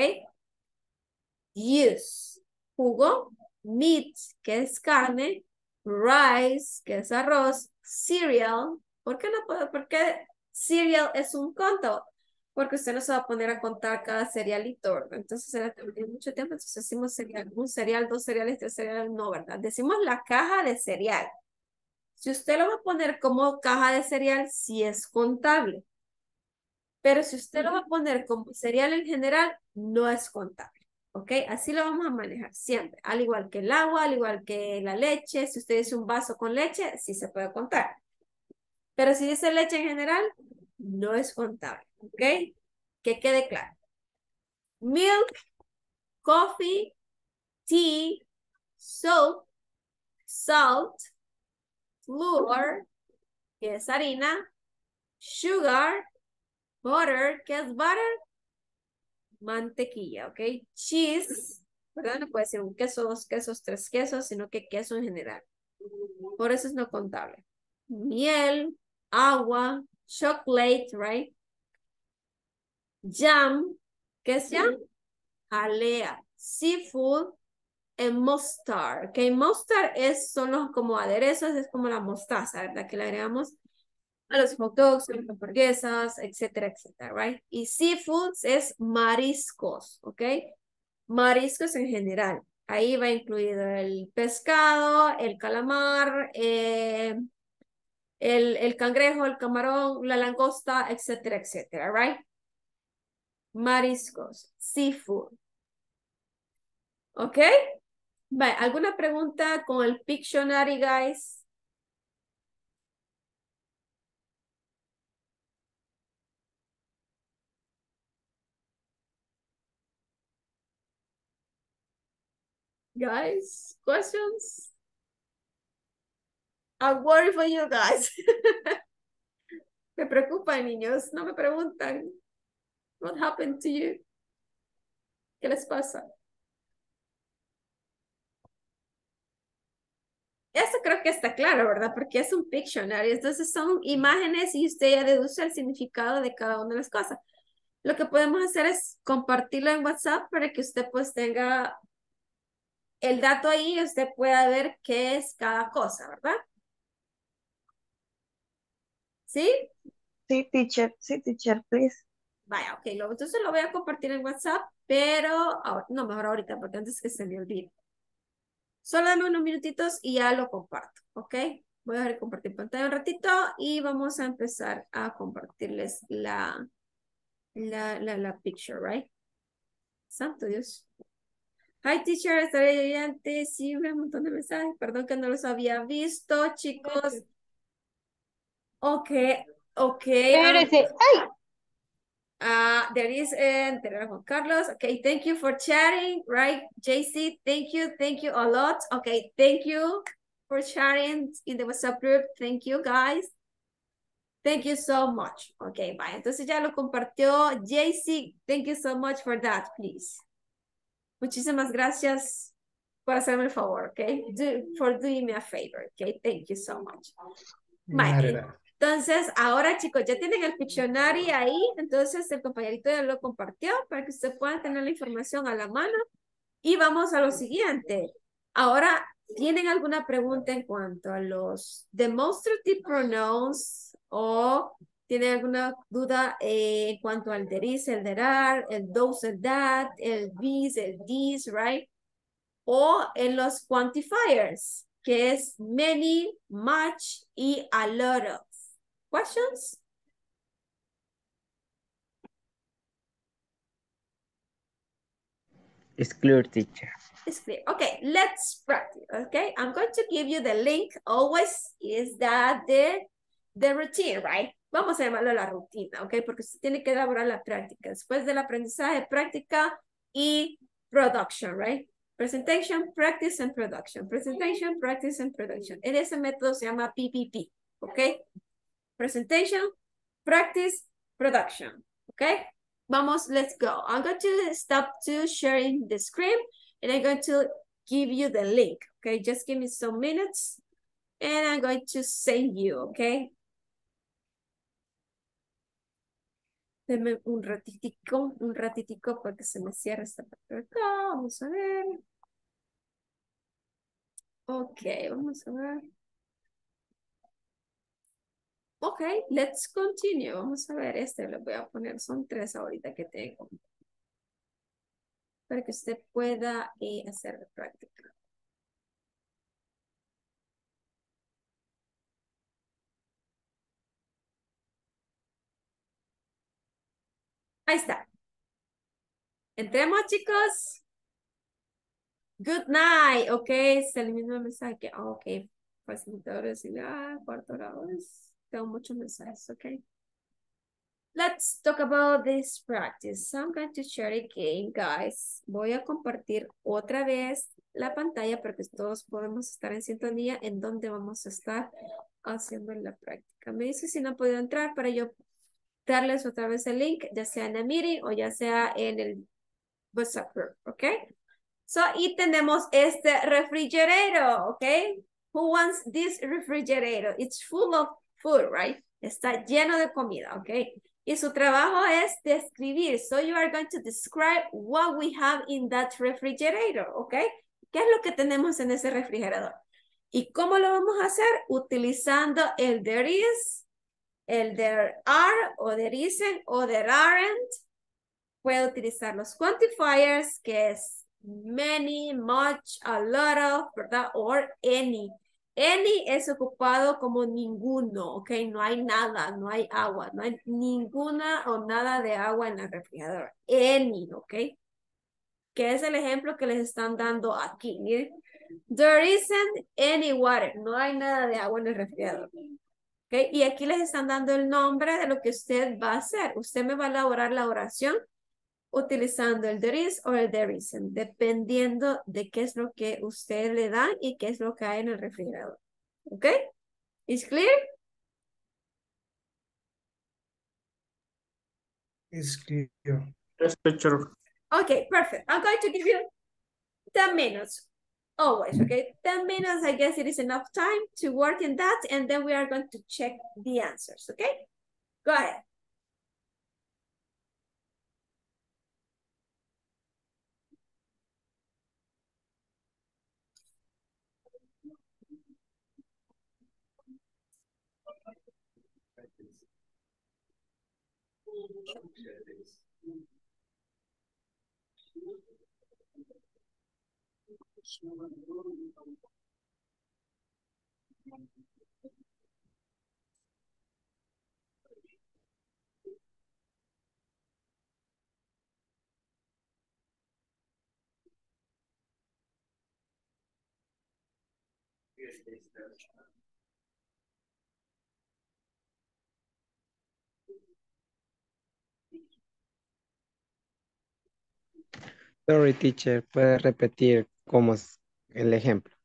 Use, jugo, meat, que es carne, rice, que es arroz, cereal. ¿Por qué no puedo? ¿Por qué cereal es un conto? Porque usted no se va a poner a contar cada cerealito, ¿verdad? Entonces será también mucho tiempo, entonces decimos cereal, un cereal, dos cereales, tres cereales, no, ¿verdad? Decimos la caja de cereal. Si usted lo va a poner como caja de cereal, sí es contable. Pero si usted lo va a poner como cereal en general, no es contable. ¿Ok? Así lo vamos a manejar siempre. Al igual que el agua, al igual que la leche. Si usted dice un vaso con leche, sí se puede contar. Pero si dice leche en general, no es contable. ¿Ok? Que quede claro. Milk, coffee, tea, soap, salt, flour, que es harina, sugar, butter, ¿qué es butter? Mantequilla, ¿ok? Cheese, ¿verdad? No puede ser un queso, dos quesos, tres quesos, sino que queso en general. Por eso es no contable. Miel, agua, chocolate, right? Jam, ¿qué es jam? Jalea, seafood, and mustard, ¿ok? Mustard es, son los como aderezos, es como la mostaza, ¿verdad? Que le agregamos a los hot dogs, a las hamburguesas, etcétera, etcétera, right? Y seafoods es mariscos, ¿ok? Mariscos en general. Ahí va incluido el pescado, el calamar, eh, el, el cangrejo, el camarón, la langosta, etcétera, etcétera, right? Mariscos, seafood. ¿Ok? Vale, ¿alguna pregunta con el Pictionary, guys? Guys, questions? I'm worried for you guys. Me preocupan, niños. No me preguntan. What happened to you? ¿Qué les pasa? Eso creo que está claro, ¿verdad? Porque es un Pictionary. Entonces son imágenes y usted ya deduce el significado de cada una de las cosas. Lo que podemos hacer es compartirlo en WhatsApp para que usted pues tenga el dato ahí y usted pueda ver qué es cada cosa, ¿verdad? ¿Sí? Sí, teacher. Sí, teacher, please. Vaya, ok. Lo, entonces lo voy a compartir en WhatsApp, pero ahora, no, mejor ahorita, porque antes que se me olvide. Solo dame unos minutitos y ya lo comparto, ¿ok? Voy a dejar de compartir pantalla un ratito y vamos a empezar a compartirles la, la, la, la picture, right? Santo Dios. Hi, teacher, estaré oyente. Sí, un montón de mensajes. Perdón que no los había visto, chicos. Ok, ok. Espérese. ¡Ay! Uh, there is, uh, Juan Carlos. Okay, thank you for chatting, right? J C, thank you, thank you a lot. Okay, thank you for sharing in the WhatsApp group. Thank you, guys. Thank you so much. Ok, bye. Entonces ya lo compartió Jaycee. Thank you so much for that, please. Muchísimas gracias por hacerme el favor, ok? Do, for doing me a favor, ok? Thank you so much. Bye. Entonces, ahora chicos, ya tienen el Pictionary ahí. Entonces, el compañerito ya lo compartió para que ustedes puedan tener la información a la mano. Y vamos a lo siguiente. Ahora, ¿tienen alguna pregunta en cuanto a los demonstrative pronouns o tienen alguna duda eh, en cuanto al there is, el there are, el those, el that, el these, el these, right? O en los quantifiers, que es many, much y a lot of. Questions? It's clear, teacher. It's clear. Okay, let's practice. Okay, I'm going to give you the link. Always is that the, the routine, right? Vamos a llamarlo la rutina, okay? Porque usted tiene que elaborar la práctica. Después del aprendizaje, práctica y production, right? Presentation, practice and production. Presentation, practice and production. En ese método se llama P P P, okay? Presentation, practice, production, okay? Vamos, let's go. I'm going to stop to sharing the screen and I'm going to give you the link, okay? Just give me some minutes and I'm going to send you, okay? Deme un ratitico, un ratitico para que se me cierre esta parte de acá. Vamos a ver. Ok, vamos a ver. Ok, let's continue. Vamos a ver, este lo voy a poner, son tres ahorita que tengo. Para que usted pueda eh, hacer la práctica. Ahí está. Entremos, chicos. Good night. Ok, se eliminó el mensaje. Oh, ok, facilitadores y ah, cuarto horas. Tengo muchos mensajes, ok. Let's talk about this practice. I'm going to share again, guys. Voy a compartir otra vez la pantalla para que todos podamos estar en sintonía en donde vamos a estar haciendo la práctica. Me dice si no han podido entrar para yo darles otra vez el link, ya sea en el meeting o ya sea en el WhatsApp group, ¿ok? So, y tenemos este refrigerator, ¿ok? Who wants this refrigerator? It's full of food, right? Está lleno de comida, ¿ok? Y su trabajo es describir. So you are going to describe what we have in that refrigerator, ¿ok? ¿Qué es lo que tenemos en ese refrigerador? ¿Y cómo lo vamos a hacer? Utilizando el there is, el there are, o there isn't, o there aren't. Puede utilizar los quantifiers, que es many, much, a lot of, ¿verdad? Or any. Any es ocupado como ninguno, ¿ok? No hay nada, no hay agua, no hay ninguna o nada de agua en el refrigerador. Any, ¿ok? Que es el ejemplo que les están dando aquí. Miren. There isn't any water. No hay nada de agua en el refrigerador. ¿Ok? Y aquí les están dando el nombre de lo que usted va a hacer. Usted me va a elaborar la oración utilizando el there is o el there isn't, dependiendo de qué es lo que usted le da y qué es lo que hay en el refrigerador. ¿Ok? ¿Is clear? It's clear. Yes, teacher. Okay, perfect. I'm going to give you ten minutes. Always, okay? ten minutes, I guess it is enough time to work in that, and then we are going to check the answers, okay? Go ahead. Sorry, teacher. ¿Puede repetir cómo es el ejemplo?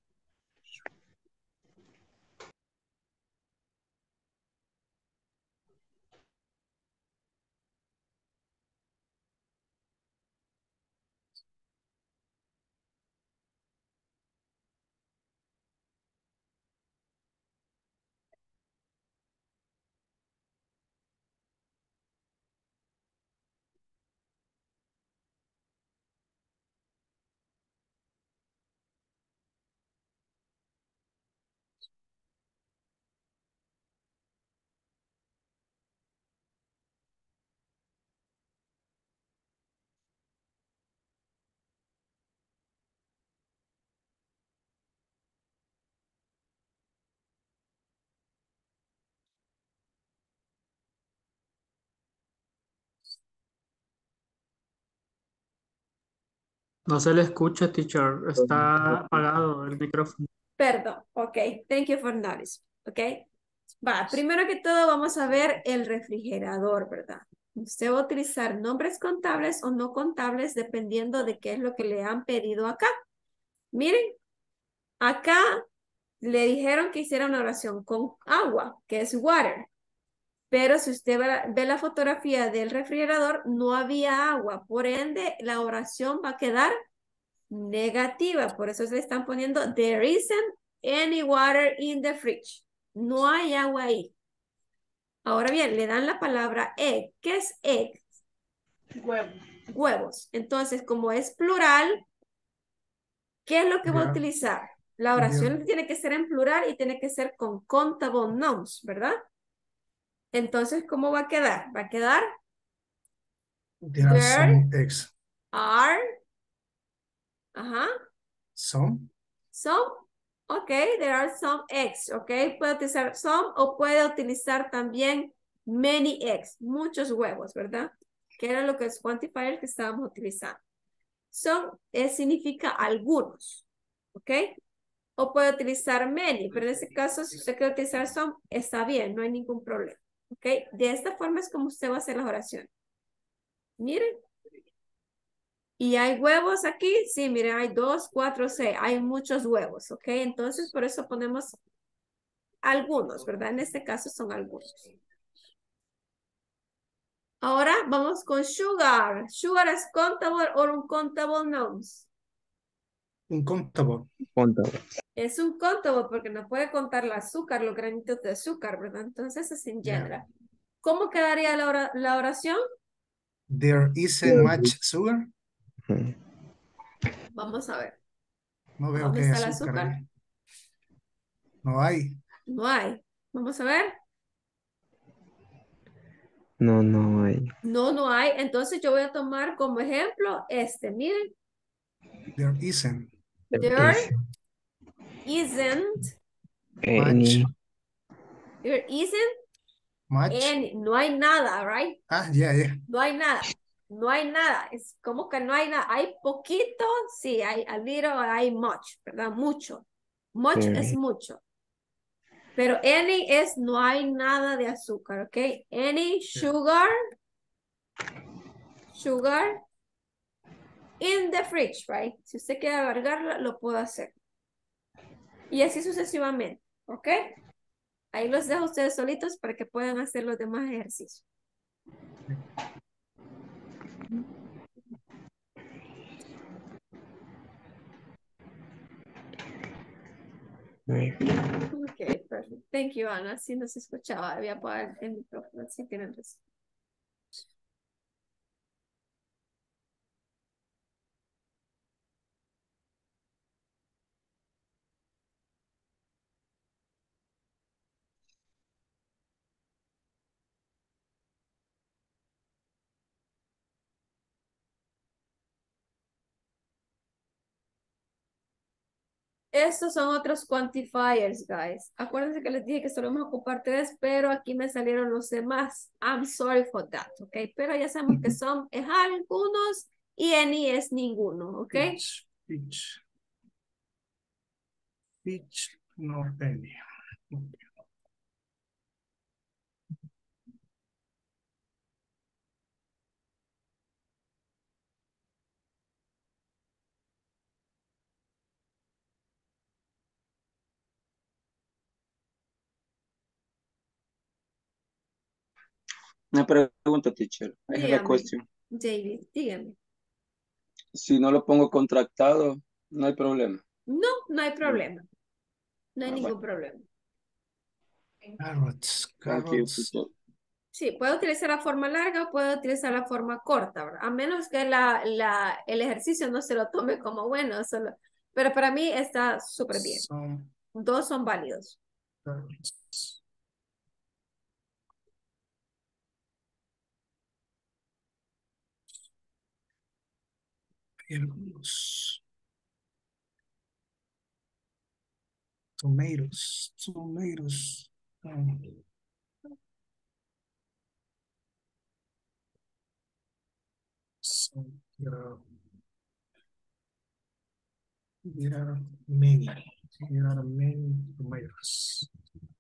No se le escucha, teacher. Está apagado el micrófono. Perdón, ok. Thank you for notice. Ok. Va, primero que todo vamos a ver el refrigerador, ¿verdad? Usted va a utilizar nombres contables o no contables dependiendo de qué es lo que le han pedido acá. Miren, acá le dijeron que hiciera una oración con agua, que es water. Pero si usted ve la, ve la fotografía del refrigerador, no había agua. Por ende, la oración va a quedar negativa. Por eso se le están poniendo, there isn't any water in the fridge. No hay agua ahí. Ahora bien, le dan la palabra egg. ¿Qué es egg? Huevo. Huevos. Entonces, como es plural, ¿qué es lo que va a Yeah. utilizar? La oración tiene que ser en plural y tiene que ser con countable nouns, ¿verdad? Entonces, ¿cómo va a quedar? Va a quedar There are there some eggs. are, ajá, Some? some, ok, there are some eggs, ok, puede utilizar some o puede utilizar también many eggs, muchos huevos, ¿verdad? Que era lo que es quantifier que estábamos utilizando. Some eh, significa algunos, ok, o puede utilizar many, pero en este caso, si usted quiere utilizar some, está bien, no hay ningún problema, ok. De esta forma es como usted va a hacer las oraciones. Miren. ¿Y hay huevos aquí? Sí, miren, hay dos, cuatro, seis. Hay muchos huevos, ¿ok? Entonces, por eso ponemos algunos, ¿verdad? En este caso son algunos. Ahora vamos con sugar. ¿Sugar es countable o un countable nouns? Uncountable. Contable. Es un countable porque no puede contar el azúcar, los granitos de azúcar, ¿verdad? Entonces es en Yeah. general. ¿Cómo quedaría la, ora- la oración? There isn't much sugar. Ujú. Vamos a ver. No veo ¿Dónde que hay está el azúcar azúcar? ahí. No hay. No hay. Vamos a ver. No, no hay. No, no hay. Entonces yo voy a tomar como ejemplo este. Miren. There isn't There Is isn't, any. there isn't much. any, no hay nada, right? Ah, yeah, yeah. No hay nada, no hay nada. Es como que no hay nada. Hay poquito, sí, hay a little, hay much, ¿verdad? Mucho. Much es Very. mucho. Pero any es no hay nada de azúcar, ¿ok? Any sugar, sugar in the fridge, right? Si usted quiere agregarlo, lo puede hacer. Y así sucesivamente, ¿ok? Ahí los dejo a ustedes solitos para que puedan hacer los demás ejercicios. Very. Ok, perfecto. Thank you, Ana. Sí no se escuchaba. Había apagado el micrófono. Sí tienen razón. Estos son otros quantifiers, guys. Acuérdense que les dije que solo vamos a ocupar tres, pero aquí me salieron los demás. I'm sorry for that, ¿ok? Pero ya sabemos que son es algunos y any es ninguno, ¿ok? Peach. Peach. Peach. No any. Una pregunta, teacher. I have a Dígame, question. David, dígame. Si no lo pongo contractado, no hay problema. No, no hay problema. No hay Ah, ningún bueno. problema. Carrots. Thank you, Carrots. teacher. Sí, puede utilizar la forma larga o puede utilizar la forma corta, ¿verdad? A menos que la, la, el ejercicio no se lo tome como bueno, solo. Pero para mí está súper bien. Some Dos son válidos. carrots. Hay algunos. Tomatoes. Tomatoes. Um, so, uh, There are many. There are many tomatoes.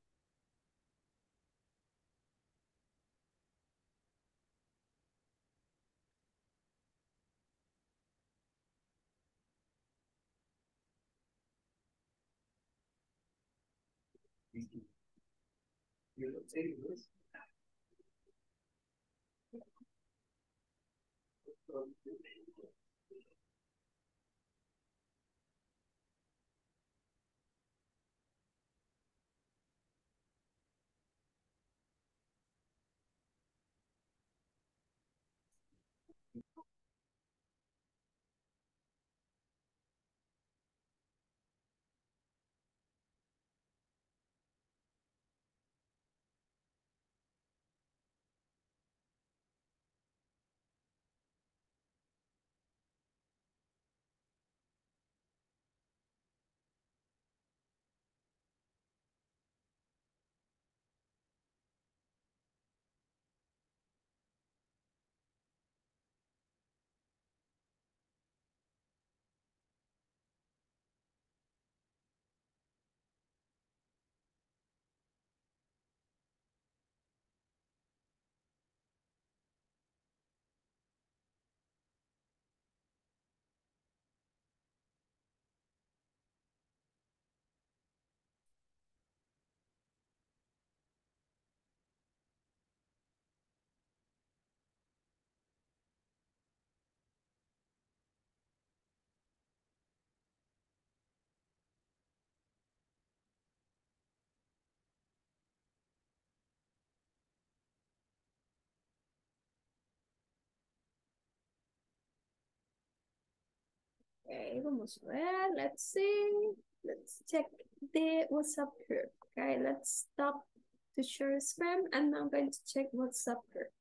Okay, vamos a ver. Let's see. Let's check the what's up here. Okay, let's stop to share screen and I'm going to check what's up here.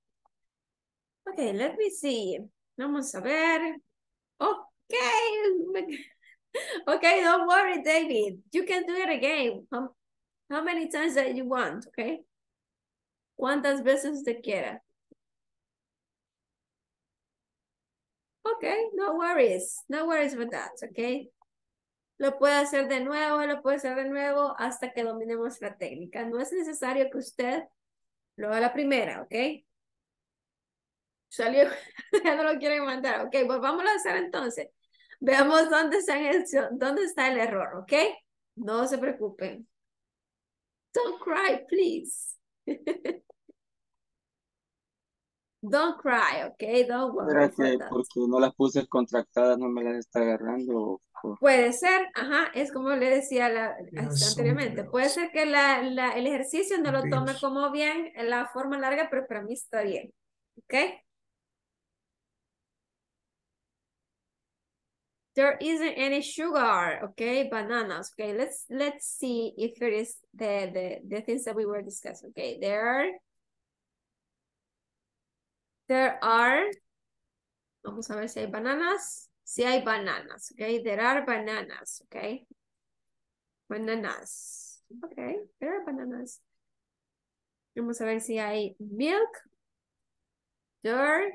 Okay, let me see. Vamos a ver. Okay. Okay, don't worry, David. You can do it again. How, how many times that you want, okay? ¿Cuántas veces te quiera? Okay, no worries. No worries with that, okay? Lo puede hacer de nuevo, lo puede hacer de nuevo hasta que dominemos la técnica. No es necesario que usted lo haga la primera, ¿ok? Salió, ya no lo quieren mandar, ok, pues vamos a hacer entonces. Veamos dónde está, el, dónde está el error, ¿ok? No se preocupen. Don't cry, please. Don't cry, ok? Don't worry. ¿Será que porque no las puse contractadas no me las está agarrando? O... Puede ser, ajá, es como le decía la, anteriormente. Puede ser que la, la, el ejercicio no lo tome como bien en la forma larga, pero para mí está bien, ¿ok? There isn't any sugar, okay? Bananas, okay? Let's let's see if it is the the the things that we were discussing. Okay, there there are. Vamos a ver si hay bananas. Si hay bananas, okay? There are bananas, okay? Bananas, okay? There are bananas. Vamos a ver si hay milk. There.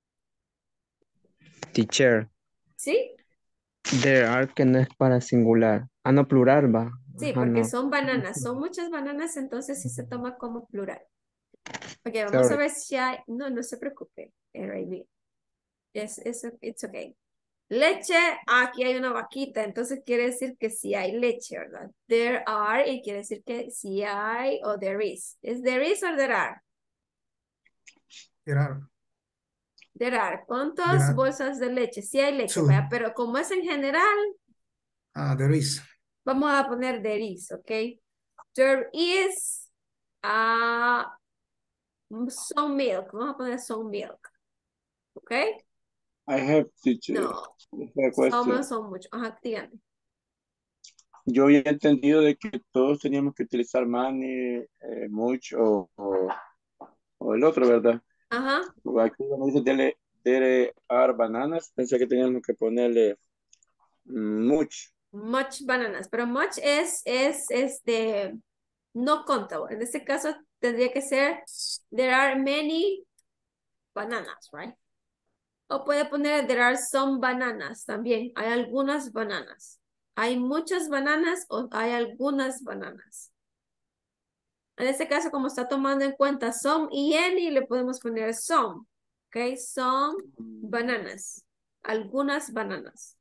Teacher. ¿Sí? There are que no es para singular. Ah, no, plural va. Sí, Ajá, porque no. son bananas. Son muchas bananas, entonces sí se toma como plural. Ok, vamos Sorry. a ver si hay... No, no se preocupe. Yes, it's, it's okay. Leche, aquí hay una vaquita, entonces quiere decir que sí hay leche, ¿verdad? There are, y quiere decir que sí hay o there is. ¿Es there is or there are? There are. There are. ¿Cuántas There are. bolsas de leche? Sí hay leche, Two. ¿verdad? Pero como es en general, Ah, there is. vamos a poner there is, ¿ok? There is uh, some milk. Vamos a poner some milk. ¿Ok? I have teacher. No. I have Some question. son mucho. Ajá, dígame. Yo había entendido de que todos teníamos que utilizar mani, eh, much o, o, o el otro, ¿verdad? Ajá. Aquí donde dice there, there are bananas, pensé que teníamos que ponerle much. Much bananas, pero much es, es, este, no contable. En este caso tendría que ser, there are many bananas, right? O puede poner, there are some bananas también. Hay algunas bananas. ¿Hay muchas bananas o hay algunas bananas? En este caso, como está tomando en cuenta some y any, le podemos poner some. Ok, some bananas. Algunas bananas.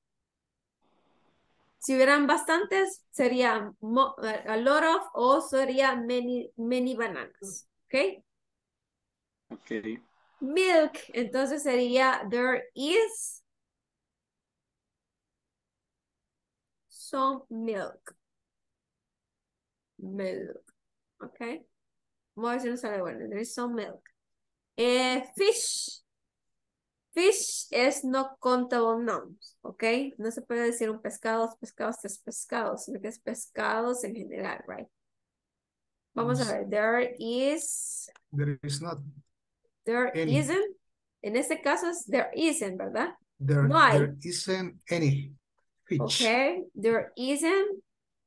Si hubieran bastantes, sería mo- a lot of o sería many, many bananas. Ok. Ok. Milk, entonces sería there is some milk. Milk. Ok. Vamos a ver si nos sale bueno. There is some milk. Eh, fish. Fish es no countable nouns, ¿ok? No se puede decir un pescado, pescados, tres pescados, sino que es pescados en general, right? Vamos a ver, there is, There is not there any. isn't, en este caso es there isn't, ¿verdad? There, No hay. there isn't any fish. Okay, there isn't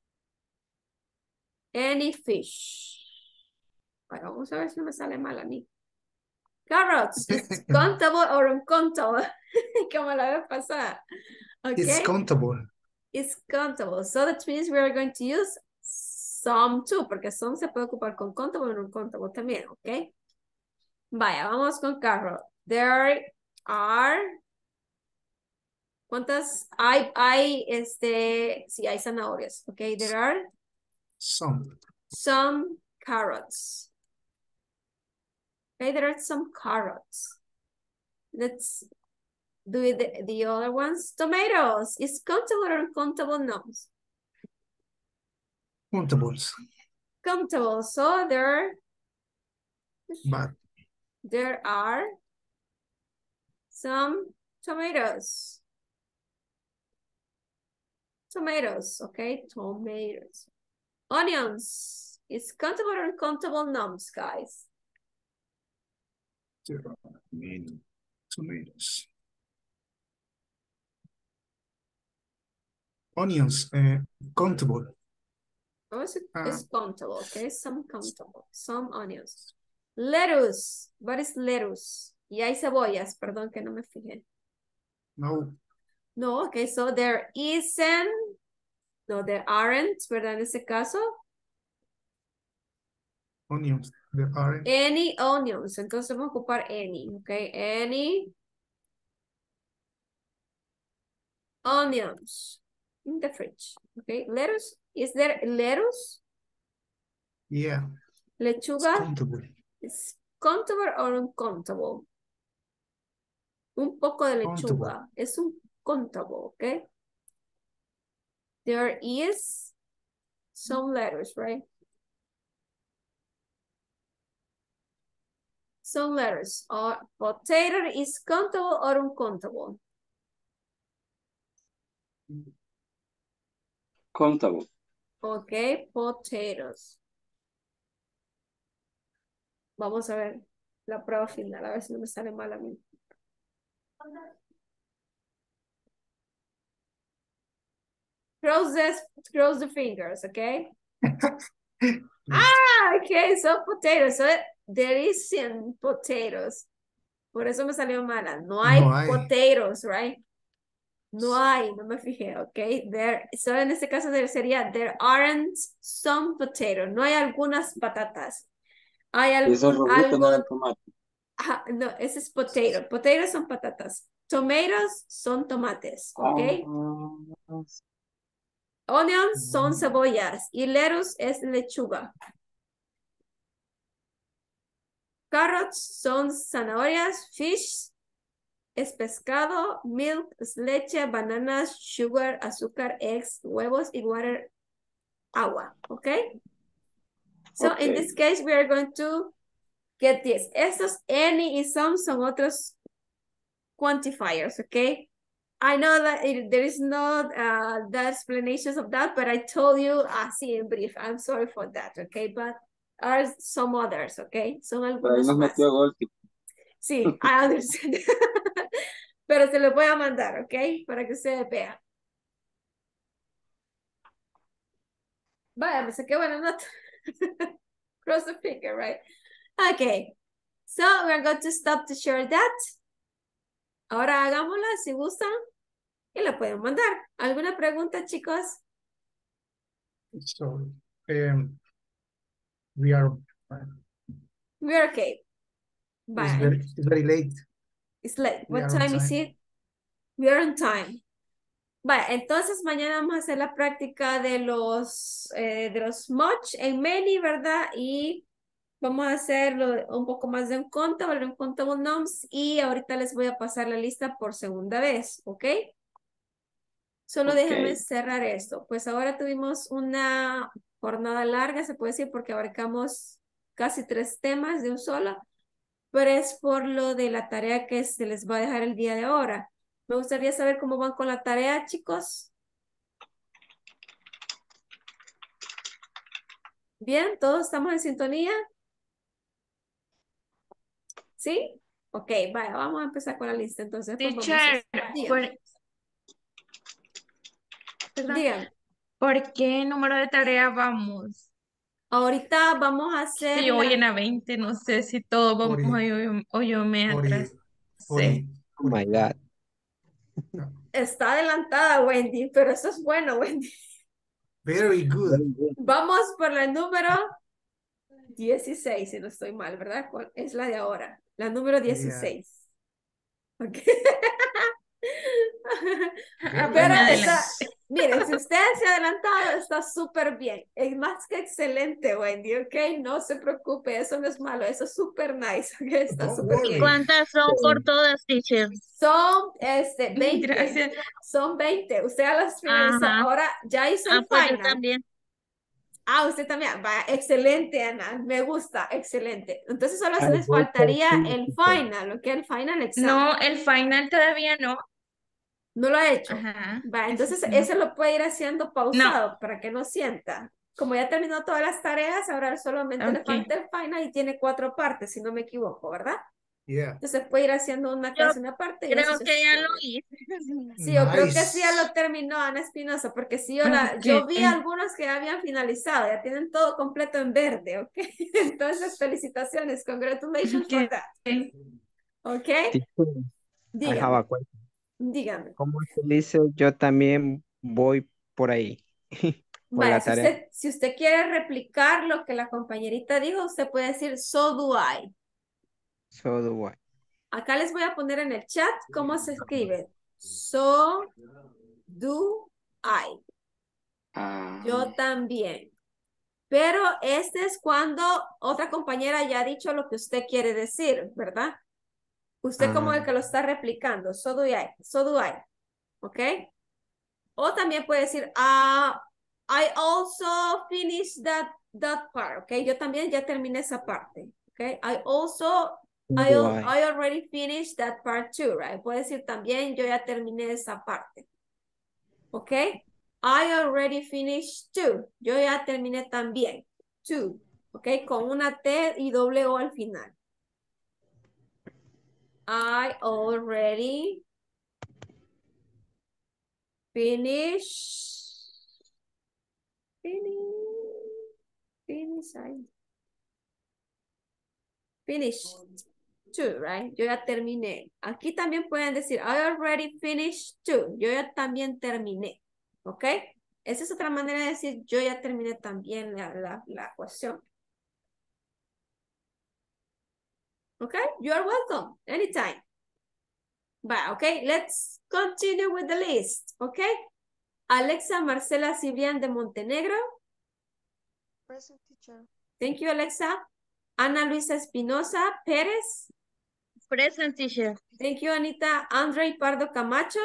any fish. Bueno, vamos a ver si no me sale mal a mí. Carrots, is countable or uncountable? Como la vez pasada. Okay. It's countable. It's countable. So that means we are going to use some too, porque some se puede ocupar con countable o uncountable también, ¿ok? Vaya, vamos con carrot. There are... ¿Cuántas? Hay, hay, este... Sí, hay zanahorias, ¿ok? There are... Some. Some carrots. Okay, there are some carrots. Let's do the, the other ones. Tomatoes. Is countable or uncountable nouns? Countables. Countable. So there, But there are some tomatoes. Tomatoes, okay? Tomatoes. Onions. Is countable or uncountable nouns, guys? there are many tomatoes. Onions, uh, countable. Oh, it's, Ah. it's countable, okay? Some countable. Some onions. Lettuce. What is lettuce? Y hay cebollas, perdón que no me fijé. No. No, okay, so there isn't, no, there aren't, ¿verdad? En ese caso, Onions, there aren't. any onions. Entonces vamos a ocupar any, okay? Any onions in the fridge, okay? Lettuce, is there lettuce? Yeah. It's Lechuga, countable. is countable or uncountable? Un poco de lechuga, Countable. es un countable, okay? There is some lettuce, right? Some letters. Uh, potato is countable or uncountable? Countable. Okay, potatoes. Vamos a ver la prueba final, a ver si no me sale mal a mí. Cross the, cross the fingers, okay? Ah, okay, so potatoes. So there is some potatoes. Por eso me salió mala. No hay, No hay. potatoes, right? No hay, no me fijé, ok. There, so en este caso there sería, there aren't some potatoes. No hay algunas patatas. Hay Esos algún, rojitos no algo, eran tomates. ah, no, ese es potato. Potatoes son patatas. Tomatoes son tomates, ok. Ah, Onions son cebollas y lettuce es lechuga. Carrots son zanahorias, fish es pescado, milk es leche, bananas, sugar, azúcar, eggs, huevos y water, agua, okay? So in Okay. this case we are going to get this. Estos any y some son otros quantifiers, okay? I know that it, there is no uh, the explanations of that, but I told you así en brief. I'm sorry for that, okay? But are some others, okay? Son Pero ahí algunos nos más. metió gol. Sí, I understand. Pero se lo voy a mandar, ¿ok? Para que ustedes vean. Vaya, me saqué buena nota. Cross the finger, right? Okay. So, we're going to stop to share that. Ahora hagámosla, si gustan. y la pueden mandar. ¿Alguna pregunta, chicos? So, um, we are, uh, We're okay. it's Bye. very, it's very late. It's late. We What are on time is time. it? We are on time. Vale, entonces mañana vamos a hacer la práctica de los, eh, de los much en many, ¿verdad? Y vamos a hacerlo un poco más de un countable, un countable nouns, y ahorita les voy a pasar la lista por segunda vez, ¿ok? Solo Ok. déjenme cerrar esto. Pues ahora tuvimos una jornada larga, se puede decir, porque abarcamos casi tres temas de un solo, pero es por lo de la tarea que se les va a dejar el día de ahora. Me gustaría saber cómo van con la tarea, chicos. ¿Bien? ¿Todos estamos en sintonía? ¿Sí? Ok, vaya, vamos a empezar con la lista. Entonces, pues vamos a Teacher, Dígame. por, perdón, Dígame. ¿por qué número de tarea vamos? Ahorita vamos a hacer Sí, hoy la... en la veinte, no sé si todos vamos Forty, a yo, o yo me forty, atrasé. forty, Oh my God. Está adelantada, Wendy, pero eso es bueno, Wendy. Very good. Very good. Vamos por la número dieciséis, si no estoy mal, ¿verdad? ¿Cuál es la de ahora? La número dieciséis. Ok. Ah, pues Pero me está, adelanté. miren, si usted se ha adelantado, está súper bien. Es más que excelente, Wendy, ¿ok? No se preocupe, eso no es malo, eso es súper nice, ¿ok? Está Don't súper ¿Y bien. worry. cuántas son por todas, teacher? Son este, veinte. Gracias. Son veinte. Usted ya las finalizó. Ajá. Ahora ya hizo Ah, el pues yo final. también. Ah, usted también. Va, excelente, Ana. Me gusta, excelente. Entonces solo se I les vote for faltaría two, el teacher. final, ¿ok? El final exam. No, el final todavía no. ¿No lo ha hecho? Ajá. Va, Ese entonces sí no. ese lo puede ir haciendo No. pausado para que no sienta. Como ya terminó todas las tareas, ahora solamente le Ok. falta el final y tiene cuatro partes, si no me equivoco, ¿verdad? Yeah. Entonces puede ir haciendo una Yo clase, una parte y así creo que ya lo sucesivamente. hice. Sí, yo creo que sí ya lo Nice. terminó, Ana Espinosa, porque sí, yo, la, yo vi Ok. algunos que ya habían finalizado, ya tienen todo completo en verde, ¿ok? Entonces, felicitaciones, congratulations for Ok. that, ¿ok? Teacher, I have Dígame, a question. dígame. Como usted dice, yo también voy por ahí, por Vaya, la si tarea. usted, si usted quiere replicar lo que la compañerita dijo, usted puede decir, so do I. So do I. Acá les voy a poner en el chat cómo se escribe. So do I. Ah, Yo también. Pero este es cuando otra compañera ya ha dicho lo que usted quiere decir, ¿verdad? Usted como Ah, el que lo está replicando. So do I. So do I. ¿Ok? O también puede decir, ah, I also finished that, that part. ¿Ok? Yo también ya terminé esa parte. ¿Ok? I also, so I, do al- I. I already finished that part too, right? Puede decir también, yo ya terminé esa parte. ¿Ok? I already finished too. Yo ya terminé también. Too. ¿Ok? Con una T y doble O al final. I already finished. Finish. Finish. I- Finished. Too, right? Yo ya terminé. Aquí también pueden decir, I already finished too. Yo ya también terminé. ¿Ok? Esa es otra manera de decir, yo ya terminé también la, la, la cuestión. Okay, you are welcome anytime. Bye, okay, let's continue with the list, okay? Alexa Marcela Cibrián de Montenegro. Present, teacher. Thank you, Alexa. Ana Luisa Espinosa Pérez. Present, teacher. Thank you, Anita. Andre Pardo Camacho.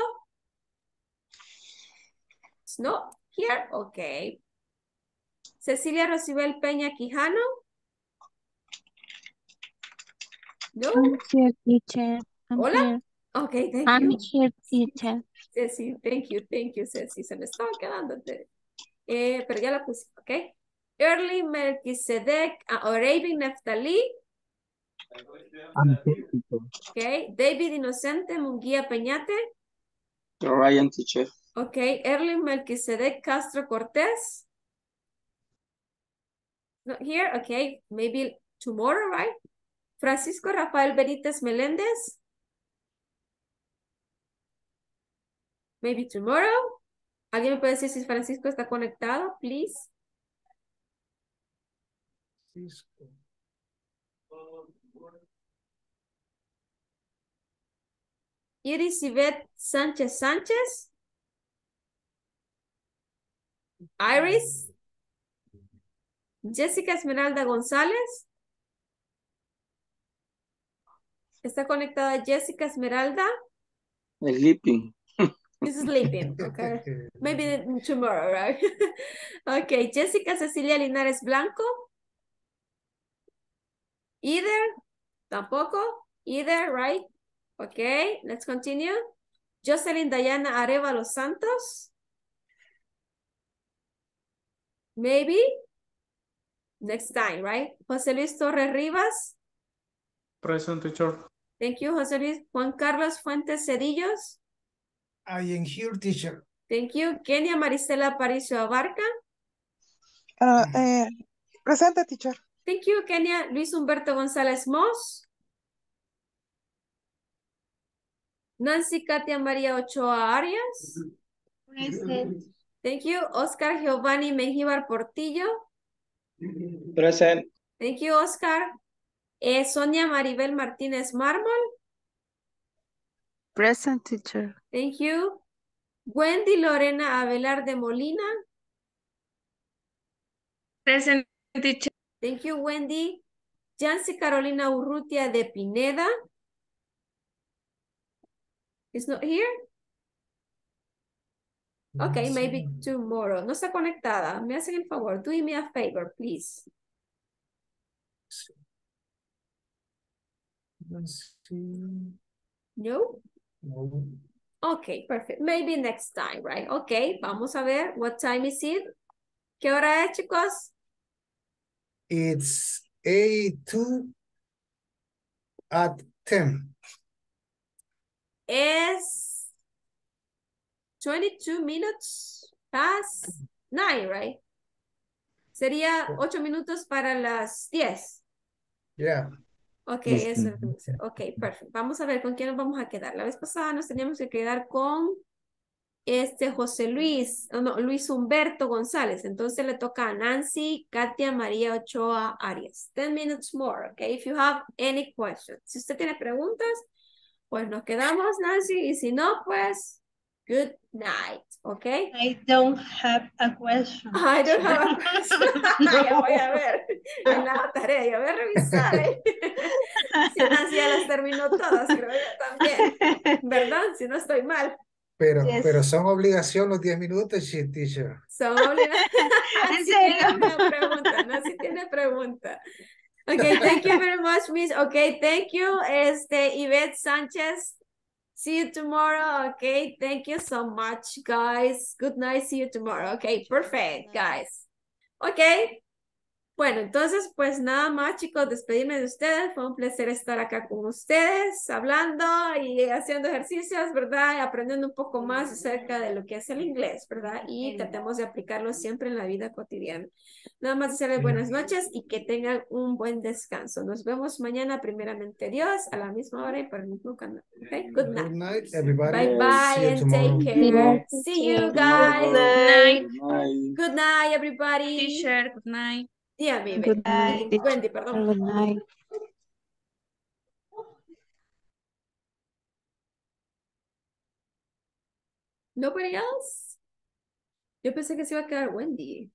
It's not here, okay. Cecilia Rosibel Peña Quijano. No. I'm here, teacher. I'm Hola. here. Okay, thank I'm you. here, teacher. Ceci, thank you, thank you, Ceci. Se me estaba quedando. Eh, pero ya la puse, ¿ok? Early Melchizedek, uh, or Arabic Neftali. I'm here, teacher. Ok. David Inocente Munguía Peñate. Ryan, teacher. Ok. Early Melchizedek Castro Cortez. Not here, ok. Maybe tomorrow, right? Francisco Rafael Benítez Meléndez. Maybe tomorrow. ¿Alguien me puede decir si Francisco está conectado, please? Iris Yvette Sánchez Sánchez. Iris. Jessica Esmeralda González. ¿Está conectada Jessica Esmeralda? Sleeping. She's sleeping, okay. Maybe tomorrow, right? Okay, Jessica Cecilia Linares Blanco. Either, tampoco, either, right? Okay, let's continue. Jocelyn Diana Arevalo Santos. Maybe. Next time, right? José Luis Torres Rivas. Present, teacher. Thank you, José Luis. Juan Carlos Fuentes Cedillos. I am here, teacher. Thank you. Kenia Marisela Aparicio Abarca. Uh, eh, presente, teacher. Thank you, Kenia. Luis Humberto González Moss. Nancy Katia María Ochoa Arias. Present. Thank you. Oscar Giovanni Mengíbar Portillo. Present. Thank you, Oscar. Eh, Sonia Maribel Martínez Mármol. Present, teacher. Thank you. Wendy Lorena Abelarde Molina. Present, teacher. Thank you, Wendy. Yancy Carolina Urrutia de Pineda. Is not here? Okay, maybe tomorrow. No está conectada. Me hacen el favor. Do me a favor, please. Let's see. No? No. Okay, perfect. Maybe next time, right? Okay, vamos a ver. What time is it? ¿Qué hora es, chicos? It's A two at ten. Es twenty-two minutes past nine, right? Sería ocho minutos para las diez. Yeah. Ok, Listo. eso es lo que me dice. Ok, perfecto. Vamos a ver con quién nos vamos a quedar. La vez pasada nos teníamos que quedar con este José Luis, oh, no, Luis Humberto González. Entonces le toca a Nancy, Katia María Ochoa Arias. Ten minutes more, ok? If you have any questions. Si usted tiene preguntas, pues nos quedamos, Nancy. Y si no, pues, good night, ok? I don't have a question. I don't have a question. Ya voy a ver en la tarea, ya voy a revisar. ¿eh? Si Nancy ya las terminó todas, creo yo también. ¿Verdad? Si no estoy mal. Pero, Yes. pero son obligación los diez minutos, sí, teacher. Son obligadas. ¿En Si serio? tiene una pregunta, no, si tiene pregunta. Okay, thank you very much, Miss. Okay, thank you, este, Yvette Sánchez. See you tomorrow. Okay, thank you so much, guys. Good night. See you tomorrow. Okay, perfect, guys. Okay. Bueno, entonces, pues nada más, chicos, despedirme de ustedes. Fue un placer estar acá con ustedes, hablando y haciendo ejercicios, ¿verdad? Y aprendiendo un poco más acerca de lo que es el inglés, ¿verdad? Y tratemos de aplicarlo siempre en la vida cotidiana. Nada más desearles buenas noches y que tengan un buen descanso. Nos vemos mañana, primeramente Dios, a la misma hora y por el mismo canal. Okay, good night. Good night, everybody. Bye See bye you and tomorrow. take care. Yes, See you Good guys. night. Bye. Good night, everybody. Teacher, good night. Dígame, good night, teacher. Wendy, perdón. Good night. Nobody else? Yo pensé que se iba a quedar Wendy.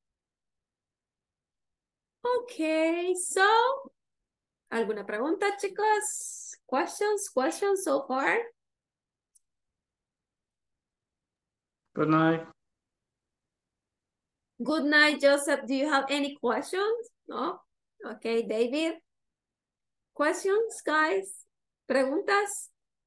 Okay, so, ¿alguna pregunta, chicos? Questions, questions so far? Good night. Good night, Joseph. Do you have any questions? No? Okay, David. Questions, guys? ¿Preguntas?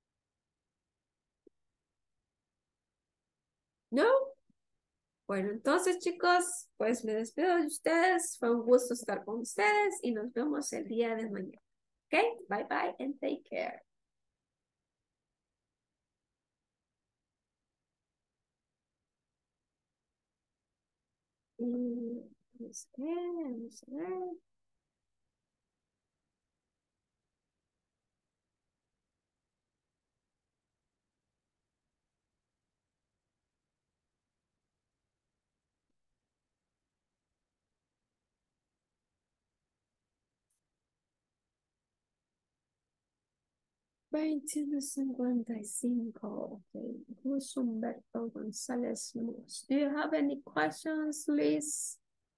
No? Bueno, entonces, chicos, pues me despido de ustedes. Fue un gusto estar con ustedes y nos vemos el día de mañana. Okay, bye bye and take care. Mm, vamos a ver, vamos a ver. veintiuno cincuenta y cinco. Okay. Who's Humberto González Munoz? Do you have any questions, Liz?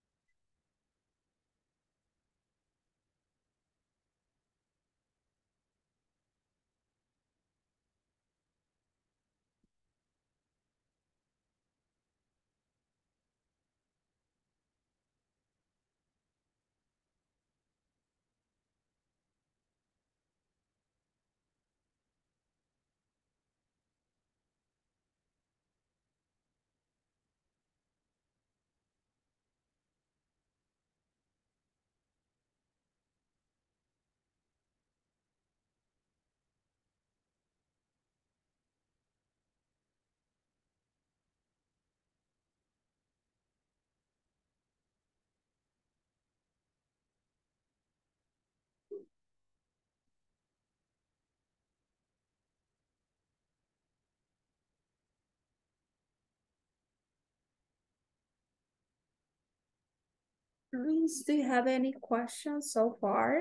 Luis, do you have any questions so far?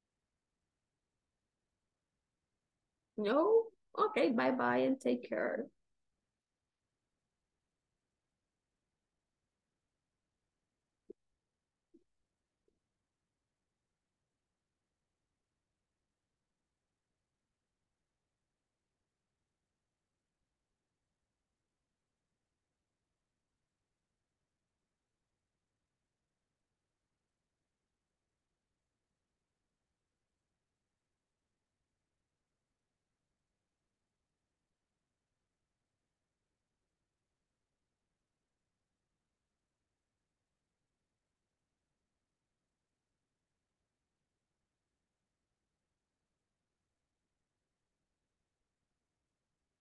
No? Okay, bye-bye and take care.